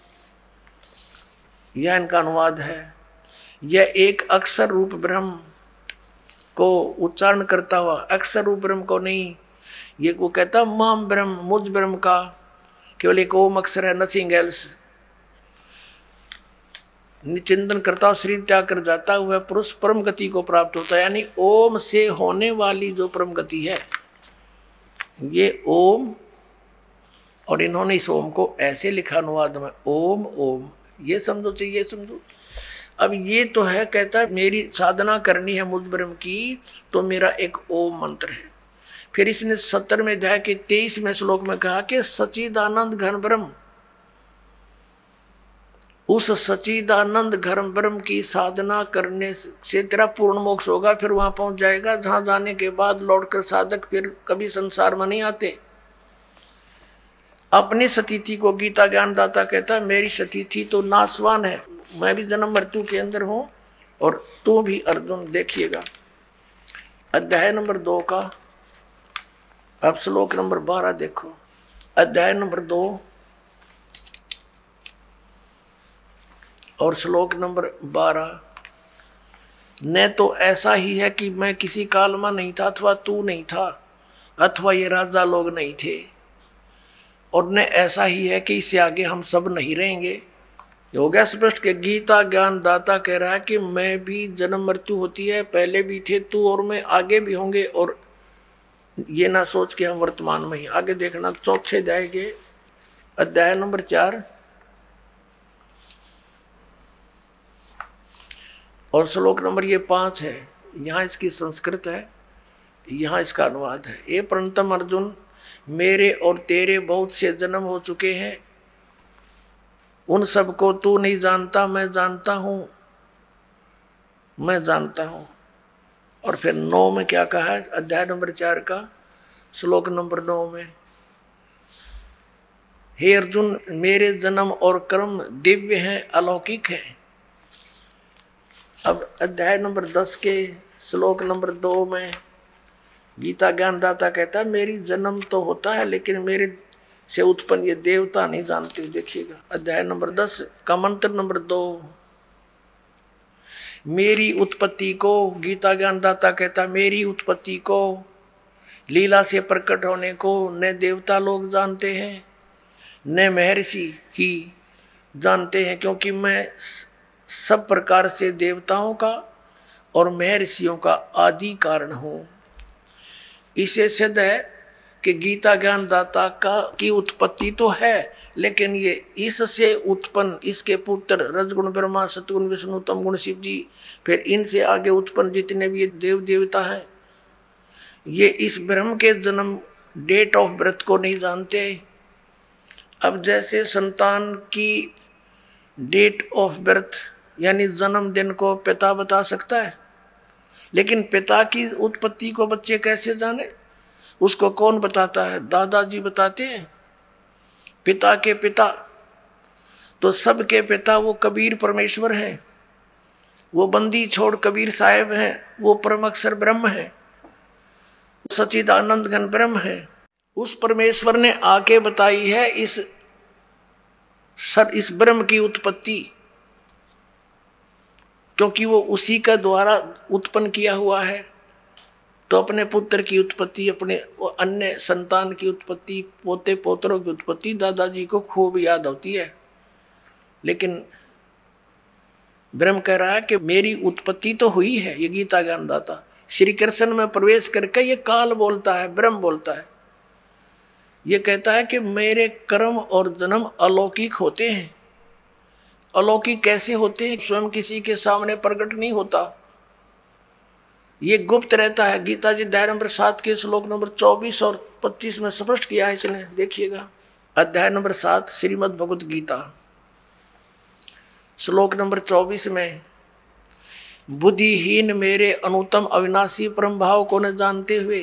यह इनका अनुवाद है। यह एक अक्षर रूप ब्रह्म को उच्चारण करता हुआ, अक्षर रूप ब्रह्म को नहीं। ये वो कहता माम ब्रह्म, मुझ ब्रह्म का केवल एक ओम अक्षर है, नथिंग एल्स। चिंतन करता हुआ शरीर त्याग कर जाता हुआ पुरुष परम गति को प्राप्त होता है। यानी ओम से होने वाली जो परम गति है, ये ओम। और इन्होंने इस ओम को ऐसे लिखा अनुवाद में, ओम ओम, ये समझो चाहिए, समझो। अब ये तो है, कहता है मेरी साधना करनी है मुझ ब्रह्म की, तो मेरा एक ओम मंत्र है। फिर इसने सत्तरवें अध्याय के तेईसवें श्लोक में कहा कि सच्चिदानंद घन ब्रह्म, उस सच्चिदानंद घन ब्रह्म की साधना करने से तेरा पूर्ण मोक्ष होगा। फिर वहां पहुंच जाएगा जहां जाने के बाद लौटकर साधक फिर कभी संसार में नहीं आते। अपनी सतीथि को गीता ज्ञानदाता कहता है मेरी सतीथि तो नाशवान है, मैं भी जन्म मृत्यु के अंदर हूं और तू भी अर्जुन। देखिएगा अध्याय नंबर दो का, अब श्लोक नंबर बारह देखो। अध्याय नंबर दो और श्लोक नंबर बारह। न तो ऐसा ही है कि मैं किसी काल में नहीं था, अथवा तू नहीं था, अथवा ये राजा लोग नहीं थे, और न ऐसा ही है कि इससे आगे हम सब नहीं रहेंगे। हो गया स्पष्ट के गीता ज्ञान दाता कह रहा है कि मैं भी जन्म मृत्यु होती है, पहले भी थे तू और मैं, आगे भी होंगे। और ये ना सोच के हम वर्तमान में ही, आगे देखना चौथे जाएंगे अध्याय नंबर चार और श्लोक नंबर ये पांच है। यहाँ इसकी संस्कृत है, यहाँ इसका अनुवाद है। ये प्रणतम अर्जुन, मेरे और तेरे बहुत से जन्म हो चुके हैं, उन सबको तू नहीं जानता, मैं जानता हूं, मैं जानता हूं। और फिर नौ में क्या कहा है अध्याय नंबर चार का श्लोक नंबर नौ में, हे अर्जुन मेरे जन्म और कर्म दिव्य हैं, अलौकिक हैं। अब अध्याय नंबर दस के श्लोक नंबर दो में गीता ज्ञानदाता कहता है मेरी जन्म तो होता है लेकिन मेरे से उत्पन्न ये देवता नहीं जानते। देखिएगा अध्याय नंबर दस का मंत्र नंबर दो, मेरी उत्पत्ति को गीता ज्ञानदाता कहता है मेरी उत्पत्ति को, लीला से प्रकट होने को न देवता लोग जानते हैं न महर्षि ही जानते हैं, क्योंकि मैं सब प्रकार से देवताओं का और महर्षियों का आदि कारण हूं। इसे सिद्ध है कि गीता ज्ञानदाता का की उत्पत्ति तो है, लेकिन ये इससे उत्पन्न, इसके पुत्र रजगुण ब्रह्मा, सतगुण विष्णु, तमगुण शिव जी, फिर इनसे आगे उत्पन्न जितने भी ये देव देवता हैं, ये इस ब्रह्म के जन्म डेट ऑफ बर्थ को नहीं जानते। अब जैसे संतान की डेट ऑफ बर्थ यानी जन्मदिन को पिता बता सकता है, लेकिन पिता की उत्पत्ति को बच्चे कैसे जाने? उसको कौन बताता है? दादाजी बताते हैं। पिता के पिता तो सबके पिता वो कबीर परमेश्वर हैं, वो बंदी छोड़ कबीर साहेब हैं, वो परम अक्षर ब्रह्म है, सच्चिदानंद घन ब्रह्म है। उस परमेश्वर ने आके बताई है इस सर इस ब्रह्म की उत्पत्ति, क्योंकि वो उसी का द्वारा उत्पन्न किया हुआ है, तो अपने पुत्र की उत्पत्ति, अपने अन्य संतान की उत्पत्ति, पोते पोतरों की उत्पत्ति दादाजी को खूब याद होती है। लेकिन ब्रह्म कह रहा है कि मेरी उत्पत्ति तो हुई है। ये गीता ज्ञानदाता श्री कृष्ण में प्रवेश करके ये काल बोलता है, ब्रह्म बोलता है। ये कहता है कि मेरे कर्म और जन्म अलौकिक होते हैं। अलौकिक कैसे होते हैं? स्वयं किसी के सामने प्रकट नहीं होता, ये गुप्त रहता है। गीता जी अध्याय नंबर सात के श्लोक नंबर चौबीस और पच्चीस में स्पष्ट किया है इसने, देखिएगा। अध्याय नंबर सात श्रीमद् भगवत गीता श्लोक नंबर चौबीस में, बुद्धिहीन मेरे अनुतम अविनाशी परम भाव को न जानते हुए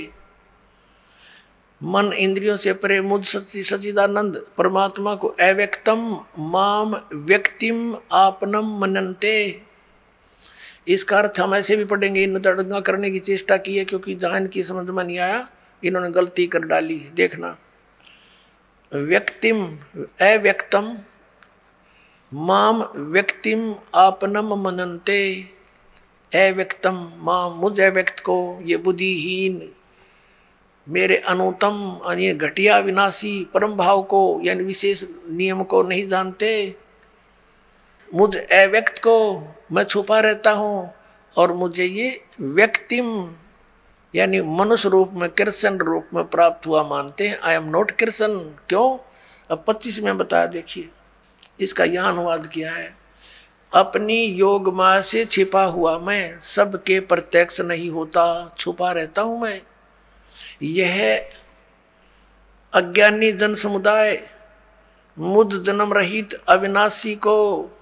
मन इंद्रियों से परे मुझ सच्ची सच्चिदानंद परमात्मा को अव्यक्तम माम व्यक्तिम आपनम मनन्ते। इसका अर्थ हम ऐसे भी पढ़ेंगे। इन तड़ंगा करने की चेष्टा की है, क्योंकि जहां इनकी समझ में नहीं आया इन्होंने गलती कर डाली। देखना, व्यक्तिम अव्यक्तम माम व्यक्तिम आपनम मनन्ते। अव्यक्तम माम, मुझ अव्यक्त को, ये बुद्धिहीन मेरे अनुतम यानी घटिया विनाशी परम भाव को यानी विशेष नियम को नहीं जानते। मुझ अव्यक्त को मैं छुपा रहता हूँ और मुझे ये व्यक्तिम यानी मनुष्य रूप में कृष्ण रूप में प्राप्त हुआ मानते हैं। I am not Krishna. क्यों? अब पच्चीस में बताया, देखिए इसका यह अनुवाद किया है। अपनी योग माया से छिपा हुआ मैं सबके प्रत्यक्ष नहीं होता, छुपा रहता हूं मैं। यह अज्ञानी जन समुदाय मुझ जन्म रहित अविनाशी को,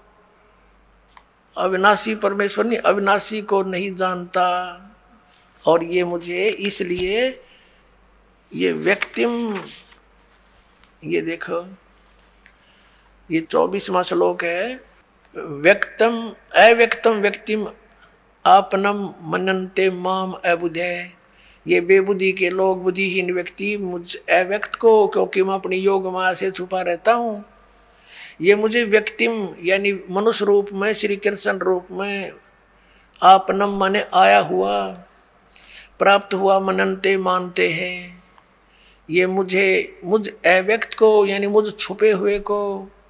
अविनाशी परमेश्वर नहीं, अविनाशी को नहीं जानता। और ये मुझे इसलिए ये व्यक्तिम, ये देखो ये चौबीसवां श्लोक है, व्यक्तम अव्यक्तम व्यक्तिम आपनम मनन्ते माम अबुधे। ये बेबुद्धि के लोग, बुद्धिहीन व्यक्ति मुझ अव्यक्त को, क्योंकि मैं अपनी योग माया से छुपा रहता हूँ, ये मुझे व्यक्तिम यानी मनुष्य रूप में, श्री कृष्ण रूप में, आपनम माने आया हुआ, प्राप्त हुआ, मनन्ते मानते हैं। ये मुझे, मुझ अव्यक्त को यानी मुझ छुपे हुए को,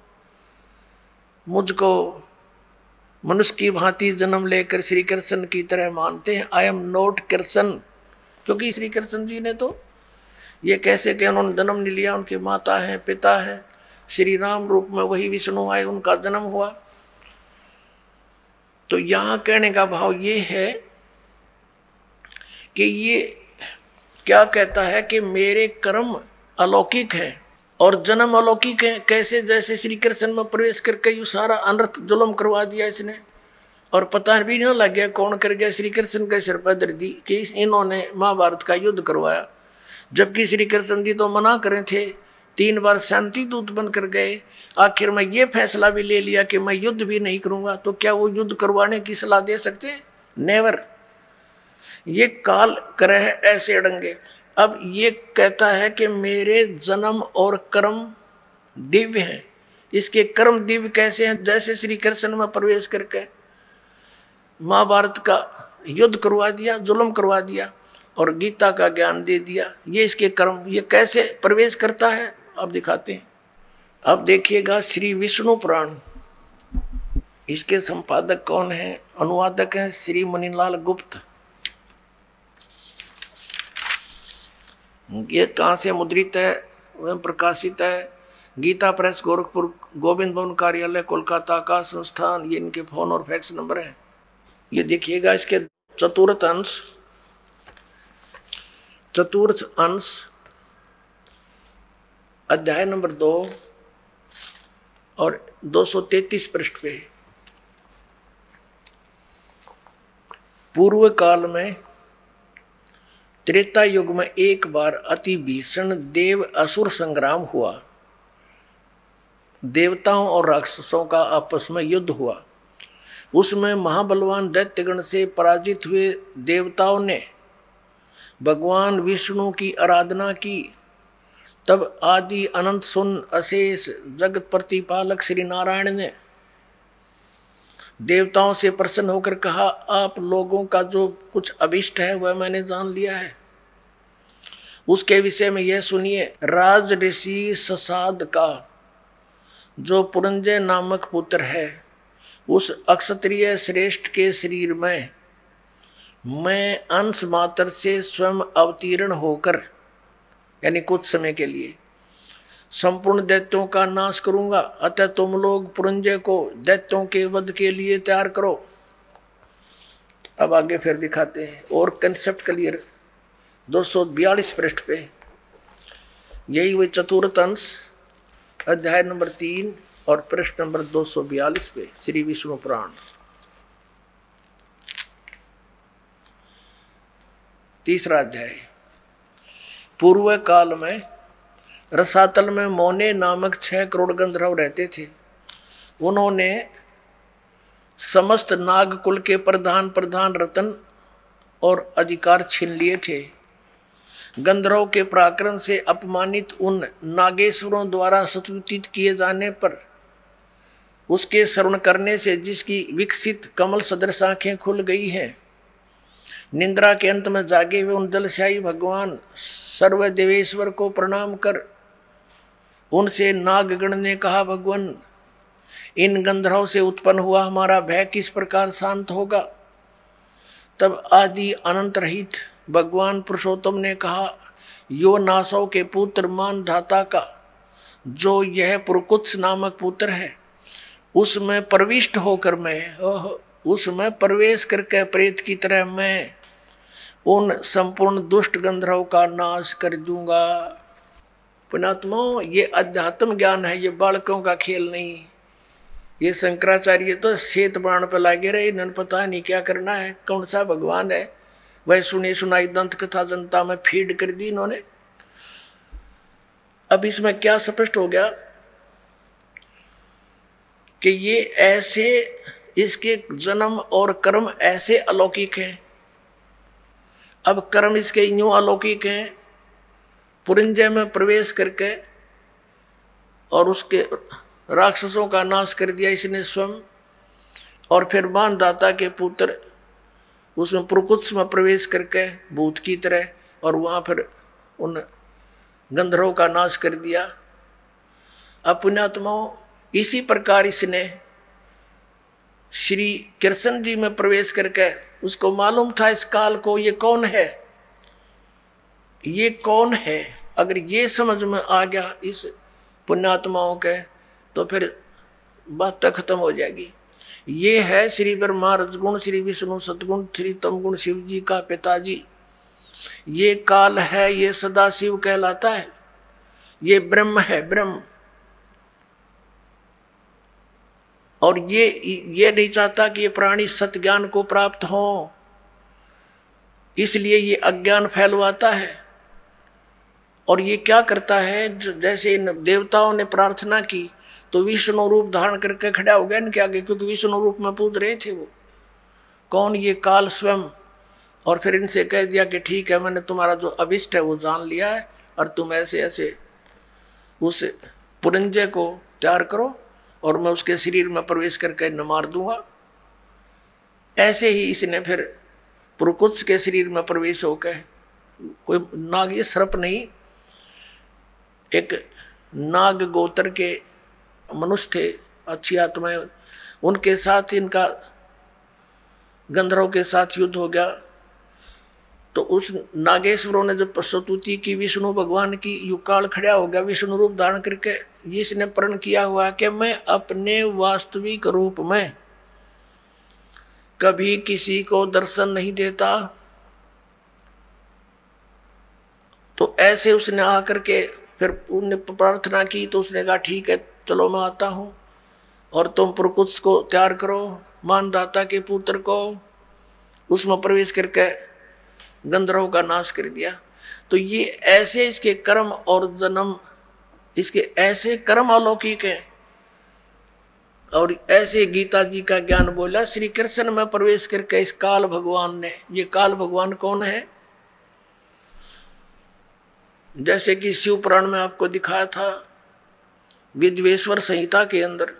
मुझको मनुष्य की भांति जन्म लेकर श्री कृष्ण की तरह मानते हैं। आई एम नॉट कृष्ण, क्योंकि श्री कृष्ण जी ने तो ये कैसे कि उन्होंने जन्म नहीं लिया, उनके माता हैं, पिता हैं, श्री राम रूप में वही विष्णु आए, उनका जन्म हुआ। तो यहां कहने का भाव ये है कि ये क्या कहता है कि मेरे कर्म अलौकिक हैं और जन्म अलौकिक है। कैसे? जैसे श्री कृष्ण में प्रवेश करके यू सारा अनर्थ जुल्म करवा दिया इसने, और पता भी नहीं लग गया कौन कर गया। श्री कृष्ण के सिर पर दर्दी कि इन्होंने महाभारत का युद्ध करवाया, जबकि श्री कृष्ण जी तो मना करे थे, तीन बार शांति दूत बन कर गए। आखिर में ये फैसला भी ले लिया कि मैं युद्ध भी नहीं करूंगा। तो क्या वो युद्ध करवाने की सलाह दे सकते हैं? नेवर। ये काल करे ऐसे अड़ंगे। अब ये कहता है कि मेरे जन्म और कर्म दिव्य हैं। इसके कर्म दिव्य कैसे हैं? जैसे श्री कृष्ण में प्रवेश करके महाभारत का युद्ध करवा दिया, जुल्म करवा दिया और गीता का ज्ञान दे दिया, ये इसके कर्म। ये कैसे प्रवेश करता है अब दिखाते हैं। अब देखिएगा श्री विष्णु पुराण, इसके संपादक कौन है? अनुवादक हैं श्री मणिलाल गुप्त। ये कहाँ से मुद्रित है एवं प्रकाशित है? गीता प्रेस, गोरखपुर, गोविंद भवन कार्यालय, कोलकाता का संस्थान। ये इनके फोन और फैक्स नंबर हैं। ये देखिएगा इसके चतुर्थ अंश, चतुर्थ अंश अध्याय नंबर दो और दो सौ तैतीस पृष्ठ पे। पूर्व काल में त्रेता युग में एक बार अति भीषण देव असुर संग्राम हुआ। देवताओं और राक्षसों का आपस में युद्ध हुआ। उसमें महाबलवान दैत्यगण से पराजित हुए देवताओं ने भगवान विष्णु की आराधना की तब आदि अनंत सुन अशेष जगत प्रतिपालक श्री नारायण ने देवताओं से प्रसन्न होकर कहा, आप लोगों का जो कुछ अभिष्ट है वह मैंने जान लिया है। उसके विषय में यह सुनिए। राज ऋषि ससाद का जो पुरंजय नामक पुत्र है, उस अक्षत्रिय श्रेष्ठ के शरीर में मैं अंश मात्र से स्वयं अवतीर्ण होकर, यानी कुछ समय के लिए, संपूर्ण दैत्यों का नाश करूंगा। अतः तुम लोग पुरंजय को दैत्यों के वध के लिए तैयार करो। अब आगे फिर दिखाते हैं और कंसेप्ट क्लियर। दो सौ बयालीस पृष्ठ पे यही वही चतुर्थ अंश, अध्याय नंबर तीन और पृष्ठ नंबर दो सौ बयालीस पे श्री विष्णु पुराण। तीसरा अध्याय। पूर्व काल में रसातल में मोने नामक छह करोड़ गंधर्व रहते थे। उन्होंने समस्त नागकुल के प्रधान प्रधान रत्न और अधिकार छीन लिए थे। गंधर्व के पराक्रम से अपमानित उन नागेश्वरों द्वारा स्तुतित किए जाने पर उसके श्रवण करने से जिसकी विकसित कमल सदृश आंखें खुल गई हैं, निंद्रा के अंत में जागे हुए उन जलशाही भगवान सर्वदेवेश्वर को प्रणाम कर उनसे नागगण ने कहा, भगवान, इन गंधर्व से उत्पन्न हुआ हमारा भय किस प्रकार शांत होगा। तब आदि अनंत रहित भगवान पुरुषोत्तम ने कहा, यो नासव के पुत्र मान धाता का जो यह पुरकुत्स नामक पुत्र है, उसमें प्रविष्ट होकर मैं, ओह, उसमें प्रवेश करके प्रेत की तरह मैं उन संपूर्ण दुष्ट गंधर्व का नाश कर दूंगा। पुणात्माओं, ये अध्यात्म ज्ञान है, ये बालकों का खेल नहीं। ये शंकराचार्य तो श्वेत पुराण पर लागे रहे, इन्होंने पता नहीं क्या करना है, कौन सा भगवान है। वह सुनी सुनाई दंत कथा जनता में फीड कर दी इन्होंने। अब इसमें क्या स्पष्ट हो गया कि ये ऐसे, इसके जन्म और कर्म ऐसे अलौकिक हैं। अब कर्म इसके यूं अलौकिक हैं, पुरंजय में प्रवेश करके और उसके राक्षसों का नाश कर दिया इसने स्वयं, और फिर मानदाता के पुत्र उसमें पुरकुत्स में प्रवेश करके भूत की तरह और वहां फिर उन गंधर्वों का नाश कर दिया। अब पुण्यात्माओं, इसी प्रकार इसने श्री कृष्ण जी में प्रवेश करके, उसको मालूम था इस काल को ये कौन है, ये कौन है। अगर ये समझ में आ गया इस पुण्यात्माओं के, तो फिर बात खत्म हो जाएगी। ये है श्री ब्रह्मा रजगुण, श्री विष्णु सतगुण, श्री तमगुण शिव जी का पिताजी। ये काल है, ये सदा शिव कहलाता है, ये ब्रह्म है, ब्रह्म। और ये ये नहीं चाहता कि ये प्राणी सत्य ज्ञान को प्राप्त हो, इसलिए ये अज्ञान फैलवाता है। और ये क्या करता है, जैसे इन देवताओं ने प्रार्थना की तो विष्णु रूप धारण करके खड़ा हो गया इनके आगे, क्योंकि विष्णु रूप में पूज रहे थे वो कौन, ये काल स्वयं। और फिर इनसे कह दिया कि ठीक है, मैंने तुम्हारा जो अभिष्ट है वो जान लिया है, और तुम ऐसे ऐसे उस पुरंजय को तैयार करो और मैं उसके शरीर में प्रवेश करके न मार दूंगा। ऐसे ही इसने फिर पुरकुत्स के शरीर में प्रवेश होकर, कोई नाग, ये सर्प नहीं, एक नाग गोत्र के मनुष्य थे, अच्छी आत्माएं, उनके साथ इनका गंधर्व के साथ युद्ध हो गया। तो उस नागेश्वरों ने जब स्तुति की विष्णु भगवान की, युकाल खड़ा हो गया विष्णु रूप धारण करके। इसने प्रण किया हुआ कि मैं अपने वास्तविक रूप में कभी किसी को दर्शन नहीं देता। तो ऐसे उसने आकर के फिर उन्हें प्रार्थना की, तो उसने कहा ठीक है चलो मैं आता हूँ, और तुम पुरकुत्स को तैयार करो, मानदाता के पुत्र को, उसमें प्रवेश करके गंधर्व का नाश कर दिया। तो ये ऐसे इसके कर्म और जन्म, इसके ऐसे कर्म अलौकिक है। और ऐसे गीता जी का ज्ञान बोला श्री कृष्ण में प्रवेश करके इस काल भगवान ने। ये काल भगवान कौन है? जैसे कि शिव पुराण में आपको दिखाया था, विद्वेश्वर संहिता के अंदर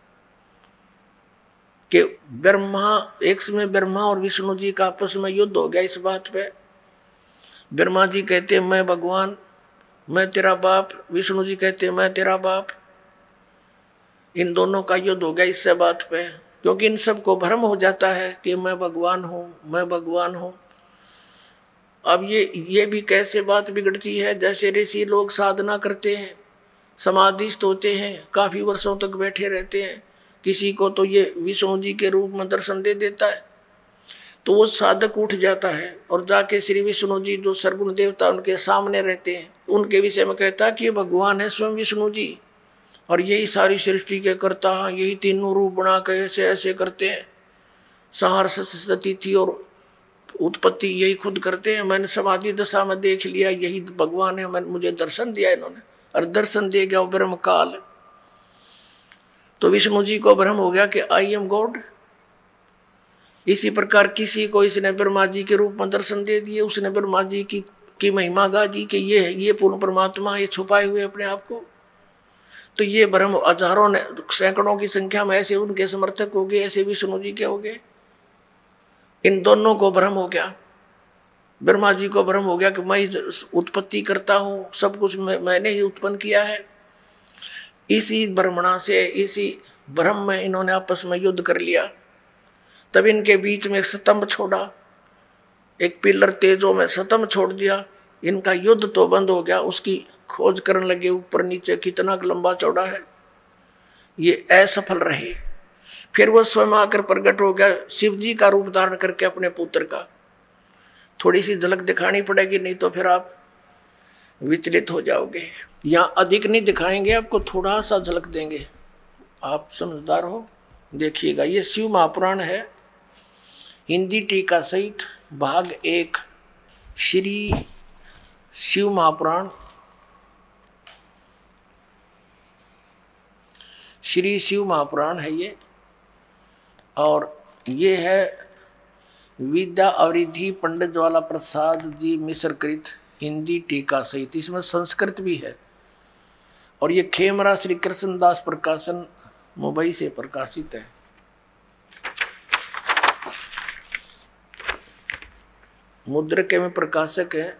कि ब्रह्मा, एक समय ब्रह्मा और विष्णु जी का आपस में युद्ध हो गया इस बात पे। ब्रह्मा जी कहते मैं भगवान, मैं तेरा बाप, विष्णु जी कहते मैं तेरा बाप। इन दोनों का युद्ध हो गया इससे बात पे, क्योंकि इन सबको भ्रम हो जाता है कि मैं भगवान हूं, मैं भगवान हूं। अब ये ये भी कैसे बात बिगड़ती है, जैसे ऋषि लोग साधना करते हैं, समाधिस्थ होते हैं, काफी वर्षों तक बैठे रहते हैं, किसी को तो ये विष्णु जी के रूप में दर्शन दे देता है, तो वो साधक उठ जाता है और जाके श्री विष्णु जी जो सरगुण देवता उनके सामने रहते हैं उनके विषय में कहता है कि ये भगवान है स्वयं विष्णु जी, और यही सारी सृष्टि के करता हैं, यही तीनों रूप बना के ऐसे ऐसे करते हैं, संहार स्थिति और उत्पत्ति यही खुद करते हैं। मैंने समाधि दशा में देख लिया, यही भगवान है, मैंने मुझे दर्शन दिया इन्होंने, और दर्शन दे गया ब्रह्म काल। तो विष्णु जी को भ्रम हो गया कि आई एम गॉड। इसी प्रकार किसी को इसने ब्रह्मा जी के रूप में दर्शन दे दिए, उसने ब्रह्मा जी की की महिमा गा जी कि ये है, ये पूर्ण परमात्मा, ये छुपाए हुए अपने आप को। तो ये भ्रम हजारों ने, सैकड़ों की संख्या में ऐसे उनके समर्थक हो गए, ऐसे विष्णु जी के हो गए। इन दोनों को भ्रम हो गया, ब्रह्मा जी को भ्रम हो गया कि मैं उत्पत्ति करता हूँ, सब कुछ मैं, मैंने ही उत्पन्न किया है। इसी भ्रमणा से, इसी भ्रम में इन्होंने आपस में युद्ध कर लिया। तब इनके बीच में एक स्तंभ छोड़ा, एक पिलर तेजों में स्तंभ छोड़ दिया। इनका युद्ध तो बंद हो गया, उसकी खोज करने लगे ऊपर नीचे कितना लंबा चौड़ा है, ये असफल रहे। फिर वो स्वयं आकर प्रकट हो गया, शिव जी का रूप धारण करके अपने पुत्र का। थोड़ी सी झलक दिखानी पड़ेगी, नहीं तो फिर आप विचलित हो जाओगे। यहाँ अधिक नहीं दिखाएंगे, आपको थोड़ा सा झलक देंगे, आप समझदार हो, देखिएगा। ये शिव महापुराण है, हिंदी टीका सहित भाग एक, श्री शिव महापुराण, श्री शिव महापुराण है ये। और ये है विद्या अवरिधि पंडित ज्वाला प्रसाद जी मिश्र कृत हिंदी टीका सहित, इसमें संस्कृत भी है। और ये खेमरा श्री कृष्णदास प्रकाशन मुंबई से प्रकाशित है। मुद्रक में प्रकाशक है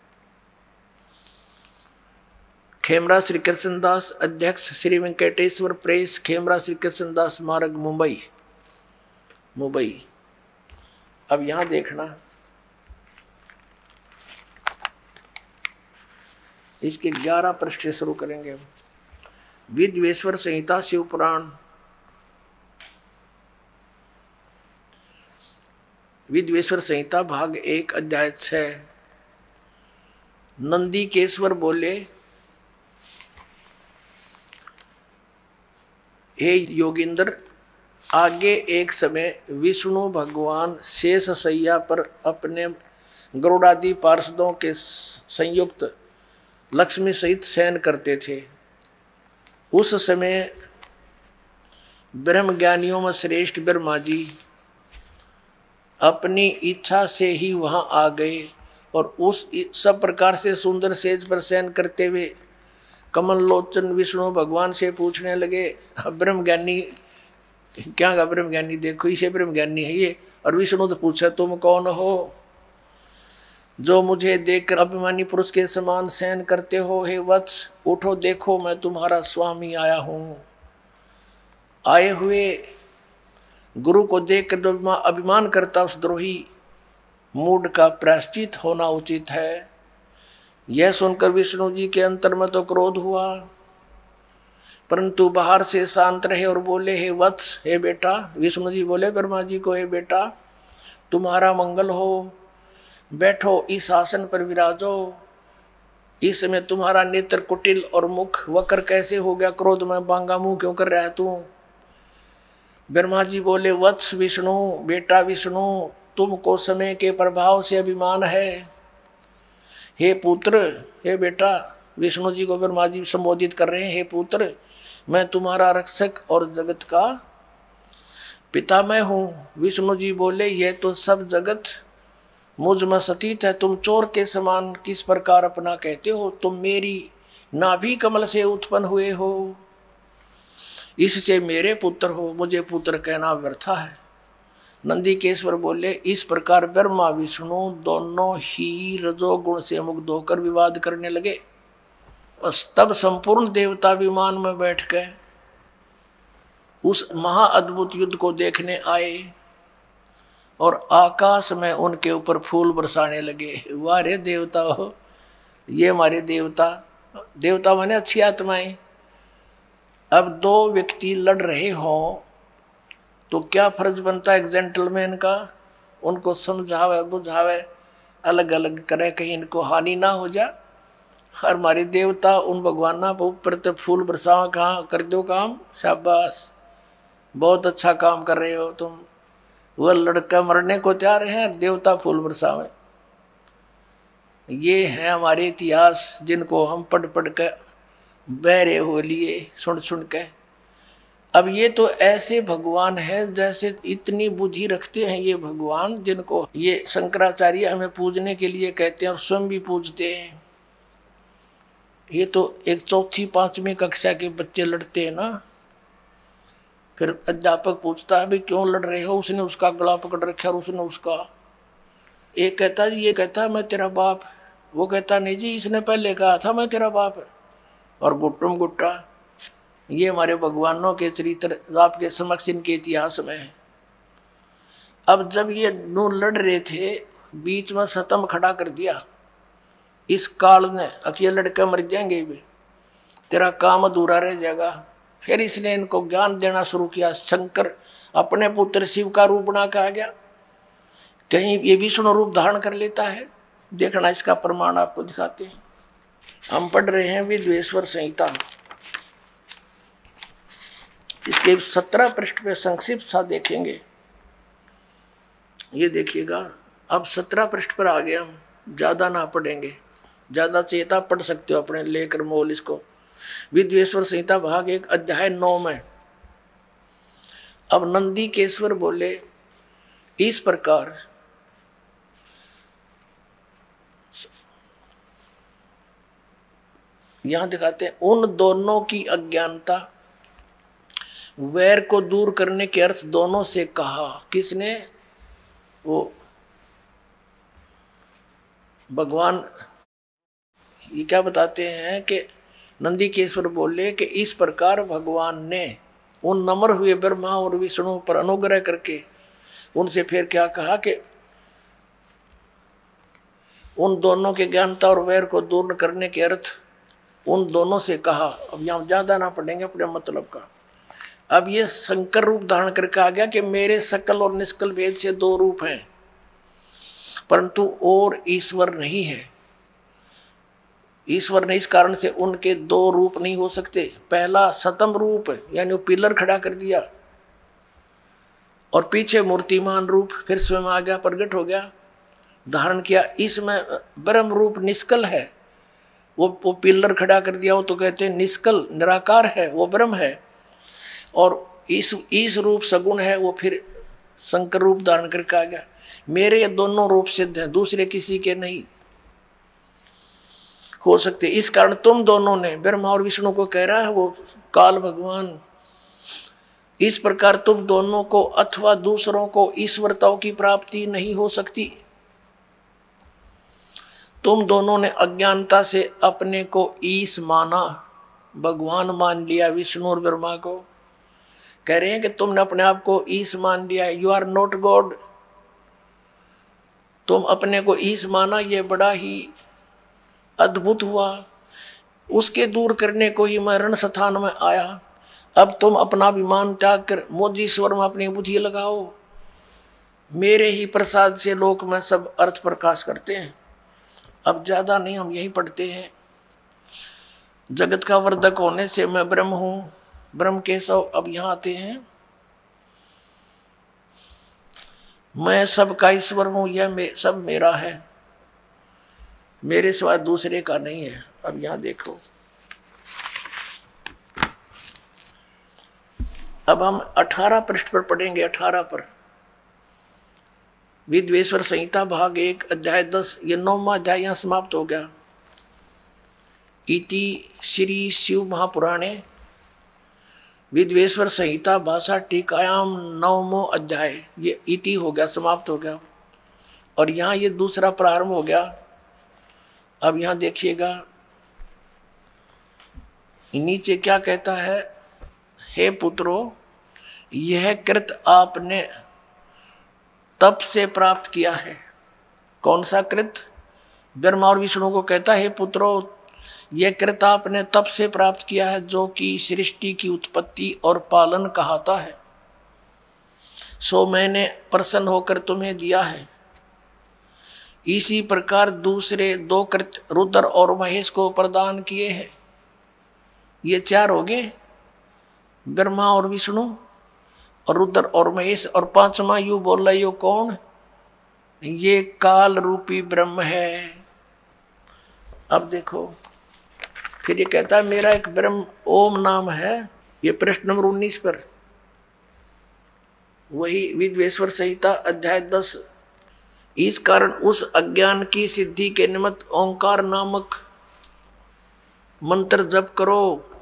खेमरा श्री कृष्णदास, अध्यक्ष श्री वेंकटेश्वर प्रेस, खेमरा श्री कृष्णदास मार्ग, मुंबई मुंबई। अब यहां देखना, इसके ग्यारह पृष्ठ से शुरू करेंगे। विद्वेश्वर संहिता शिव पुराण, विद्वेश्वर संहिता भाग एक अध्याय छह। नंदीकेश्वर बोले, हे योगिंद्र, आगे एक समय विष्णु भगवान शेष शैया पर अपने गरुड़ादि पार्षदों के संयुक्त लक्ष्मी सहित शयन करते थे। उस समय ब्रह्म ज्ञानियों में श्रेष्ठ ब्रह्मा जी अपनी इच्छा से ही वहां आ गए और उस सब प्रकार से सुंदर सेज पर शयन करते हुए कमल लोचन विष्णु भगवान से पूछने लगे, ब्रह्म ज्ञानी क्या का ब्रह्म ज्ञानी, देखो इसे ब्रह्म ज्ञानी है ये। और विष्णु तो पूछा, तुम कौन हो जो मुझे देखकर अभिमानी पुरुष के समान शयन करते हो? हे वत्स, उठो, देखो मैं तुम्हारा स्वामी आया हूं। आए हुए गुरु को देखकर जो अभिमान करता उस द्रोही मूड का प्रायश्चित होना उचित है। यह सुनकर विष्णु जी के अंतर में तो क्रोध हुआ, परंतु बाहर से शांत रहे और बोले, हे वत्स, हे बेटा। विष्णु जी बोले ब्रह्मा जी को, हे बेटा तुम्हारा मंगल हो, बैठो इस आसन पर विराजो। इस समय तुम्हारा नेत्र कुटिल और मुख वक्र कैसे हो गया? क्रोध में बांगा मुंह क्यों कर रहा है तू? ब्रह्मा जी बोले, वत्स विष्णु, बेटा विष्णु, तुमको समय के प्रभाव से अभिमान है। हे पुत्र, हे बेटा, विष्णु जी को ब्रह्मा जी संबोधित कर रहे हैं, हे पुत्र, मैं तुम्हारा रक्षक और जगत का पिता मैं हूँ। विष्णु जी बोले, यह तो सब जगत मुझ में सतीत है, तुम चोर के समान किस प्रकार अपना कहते हो, तुम मेरी नाभि कमल से उत्पन्न हुए हो, इससे मेरे पुत्र हो, मुझे पुत्र कहना व्यर्था है। नंदीकेश्वर बोले, इस प्रकार ब्रह्मा विष्णु दोनों ही रजोगुण से मुक्त होकर विवाद करने लगे। बस तब संपूर्ण देवता विमान में बैठ गए, उस महाअद्भुत युद्ध को देखने आए और आकाश में उनके ऊपर फूल बरसाने लगे। वाह रे देवता हो, ये हमारे देवता, देवता माने अच्छी आत्माएं। अब दो व्यक्ति लड़ रहे हों तो क्या फर्ज बनता है एक जेंटलमैन का, उनको समझावे बुझावे, अलग अलग करे, कहीं इनको हानि ना हो जाए। हर हमारे देवता उन भगवाना ऊपर तो फूल बरसाओ, कहाँ कर दो काम, शाबाश, बहुत अच्छा काम कर रहे हो तुम। वह लड़का मरने को तैयार है, देवता फूल बरसावे। ये है हमारे इतिहास जिनको हम पढ़ पढ़ के बहरे हो लिए, सुन सुन के। अब ये तो ऐसे भगवान हैं जैसे इतनी बुद्धि रखते हैं ये भगवान, जिनको ये शंकराचार्य हमें पूजने के लिए कहते हैं और स्वयं भी पूजते हैं। ये तो एक चौथी पांचवी कक्षा के बच्चे लड़ते हैं ना, फिर अध्यापक पूछता है भाई क्यों लड़ रहे हो, उसने उसका गला पकड़ रखा और उसने उसका। एक कहता है, ये कहता है मैं तेरा बाप, वो कहता नहीं जी इसने पहले कहा था मैं तेरा बाप, और गुट्टुम गुट्टा। ये हमारे भगवानों के चरित्र आपके समक्ष इनके इतिहास में है। अब जब ये नू लड़ रहे थे, बीच में सतम खड़ा कर दिया इस काल ने, अकेले लड़के मर जाएंगे भी, तेरा काम अधूरा रह जाएगा। फिर इसने इनको ज्ञान देना शुरू किया। शंकर अपने पुत्र शिव का रूप बना के आ गया, कहीं ये विष्णु रूप धारण कर लेता है। देखना इसका प्रमाण आपको दिखाते हैं। हम पढ़ रहे हैं विद्वेश्वर संहिता, इसके सत्रह पृष्ठ पे संक्षिप्त सा देखेंगे। ये देखिएगा, अब सत्रह पृष्ठ पर आ गया, हम ज्यादा ना पढ़ेंगे, ज्यादा चेता पढ़ सकते हो अपने लेकर मोल इसको। विद्वेश्वर संहिता भाग एक अध्याय नौ में अब नंदीकेश्वर बोले, इस प्रकार यहां दिखाते हैं उन दोनों की अज्ञानता, वैर को दूर करने के अर्थ दोनों से कहा। किसने? वो भगवान। ये क्या बताते हैं कि नंदीकेश्वर बोले कि इस प्रकार भगवान ने उन नम्र हुए ब्रह्मा और विष्णु पर अनुग्रह करके उनसे फिर क्या कहा कि उन दोनों के ज्ञानता और वैर को दूर करने के अर्थ उन दोनों से कहा। अब यहाँ ज्यादा ना पढ़ेंगे अपने मतलब का। अब ये शंकर रूप धारण करके आ गया कि मेरे सकल और निष्कल भेद से दो रूप हैं, परंतु और ईश्वर नहीं है। ईश्वर ने इस कारण से उनके दो रूप नहीं हो सकते। पहला सतम रूप यानी वो पिलर खड़ा कर दिया, और पीछे मूर्तिमान रूप फिर स्वयं आ गया, प्रकट हो गया, धारण किया। इसमें ब्रह्म रूप निष्कल है, वो वो पिलर खड़ा कर दिया, वो तो कहते हैं निष्कल निराकार है, वो ब्रह्म है। और इस इस रूप सगुण है, वो फिर शंकर रूप धारण करके आ गया। मेरे ये दोनों रूप सिद्ध हैं, दूसरे किसी के नहीं हो सकते। इस कारण तुम दोनों ने, ब्रह्मा और विष्णु को कह रहा है वो काल भगवान, इस प्रकार तुम दोनों को अथवा दूसरों को ईश्वरताओं की प्राप्ति नहीं हो सकती। तुम दोनों ने अज्ञानता से अपने को ईश माना, भगवान मान लिया विष्णु और ब्रह्मा को। कह रहे हैं कि तुमने अपने आप को ईश मान लिया, यू आर नॉट गॉड। तुम अपने को ईश माना, ये बड़ा ही अद्भुत हुआ। उसके दूर करने को ही मैं रण स्थान में आया। अब तुम अपना अभिमान त्याग कर मोजीश्वर में अपनी बुद्धि लगाओ। मेरे ही प्रसाद से लोक में सब अर्थ प्रकाश करते हैं। अब ज्यादा नहीं, हम यही पढ़ते हैं। जगत का वर्धक होने से मैं ब्रह्म हूं, ब्रह्म केशव। अब यहां आते हैं, मैं सबका ईश्वर हूं, यह मे, सब मेरा है, मेरे सिवा दूसरे का नहीं है। अब यहां देखो, अब हम अठारह पृष्ठ पर पढ़ेंगे। अठारह पर विद्वेश्वर संहिता भाग एक अध्याय दस, ये नौवां अध्याय यहाँ समाप्त हो गया। इति श्री शिव महापुराणे विद्वेश्वर संहिता भाषा टीकायाम नवमो अध्याय, ये इति हो गया, समाप्त हो गया। और यहाँ ये दूसरा प्रारंभ हो गया। अब यहाँ देखिएगा नीचे क्या कहता है, हे पुत्रों, यह कृत आपने तप से प्राप्त किया है। कौन सा कृत? ब्रह्मा और विष्णु को कहता है, हे पुत्रों, यह कृत आपने तप से प्राप्त किया है जो कि सृष्टि की उत्पत्ति और पालन कहाता है। सो मैंने प्रसन्न होकर तुम्हें दिया है। इसी प्रकार दूसरे दो कृत रुद्र और महेश को प्रदान किए हैं। ये चार हो गए, ब्रह्मा और विष्णु और रुद्र और महेश। और पांचवा यू बोल रहा, यो कौन? ये काल रूपी ब्रह्म है। अब देखो फिर ये कहता है मेरा एक ब्रह्म ओम नाम है। ये प्रश्न नंबर उन्नीस पर, वही विद्वेश्वर संहिता अध्याय दस। इस कारण उस अज्ञान की सिद्धि के निमित्त ओंकार नामक मंत्र जप करो।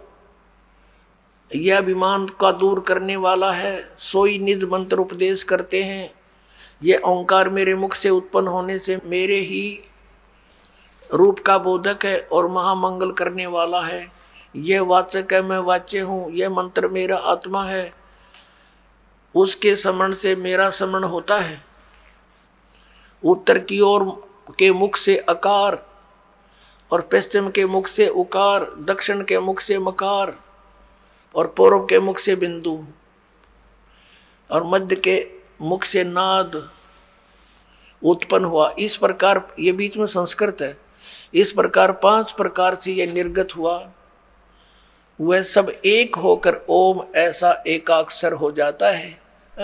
यह अभिमान का दूर करने वाला है। सोई निज मंत्र उपदेश करते हैं। यह ओंकार मेरे मुख से उत्पन्न होने से मेरे ही रूप का बोधक है और महामंगल करने वाला है। यह वाचक है, मैं वाच्य हूँ। यह मंत्र मेरा आत्मा है। उसके स्मरण से मेरा स्मरण होता है। उत्तर की ओर के मुख से अकार और पश्चिम के मुख से उकार, दक्षिण के मुख से मकार और पूर्व के मुख से बिंदु और मध्य के मुख से नाद उत्पन्न हुआ। इस प्रकार, ये बीच में संस्कृत है, इस प्रकार पांच प्रकार से यह निर्गत हुआ। वह सब एक होकर ओम ऐसा एकाक्षर हो जाता है।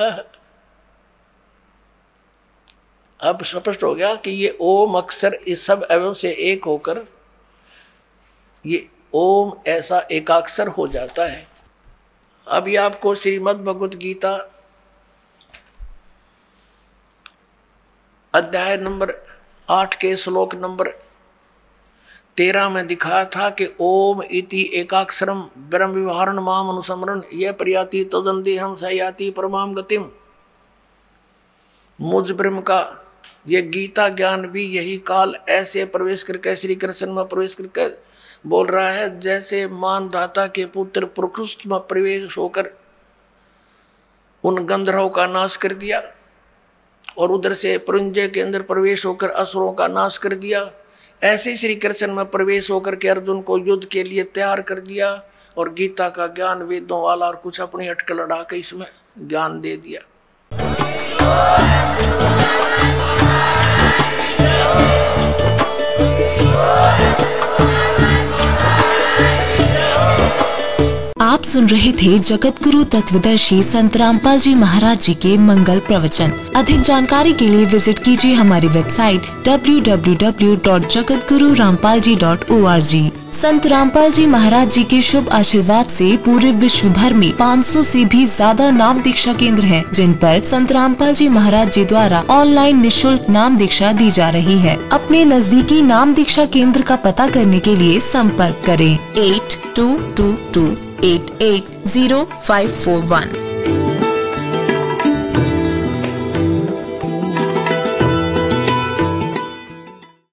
अब स्पष्ट हो गया कि ये ओम अक्षर इस सब अवयव से एक होकर ये ओम ऐसा एकाक्षर हो जाता है। अब ये आपको श्रीमद् भगवत गीता अध्याय नंबर आठ के श्लोक नंबर तेरह में दिखाया था कि ओम इति एकाक्षरम ब्रह्म विवहारण माम अनुसमरण यह प्रयाति तदंदेहं सयाति परमाम गतिम। मुझ ब्रह्म का यह गीता ज्ञान भी यही काल ऐसे प्रवेश करके श्री कृष्ण में प्रवेश करके बोल रहा है जैसे मानधाता के पुत्र प्रकृष्ट में प्रवेश होकर उन गंधर्वों का नाश कर दिया और उधर से पुरंजय के अंदर प्रवेश होकर असुरों का नाश कर दिया। ऐसे श्री कृष्ण में प्रवेश होकर के अर्जुन को युद्ध के लिए तैयार कर दिया और गीता का ज्ञान वेदों वाला और कुछ अपनी अटकल लड़ा के इसमें ज्ञान दे दिया। आप सुन रहे थे जगत गुरु तत्वदर्शी संत रामपाल जी महाराज जी के मंगल प्रवचन। अधिक जानकारी के लिए विजिट कीजिए हमारी website W W W dot Jagat Guru Rampal ji dot O R G. Sant Rampal जी महाराज जी के शुभ आशीर्वाद से पूरे विश्व भर में पाँच सौ से भी ज्यादा नाम दीक्षा केंद्र हैं, जिन पर संत रामपाल जी महाराज जी द्वारा ऑनलाइन निशुल्क नाम दीक्षा दी जा रही है। अपने नजदीकी नाम दीक्षा केंद्र का पता करने के लिए संपर्क करें eight two two two eight eight zero five four one.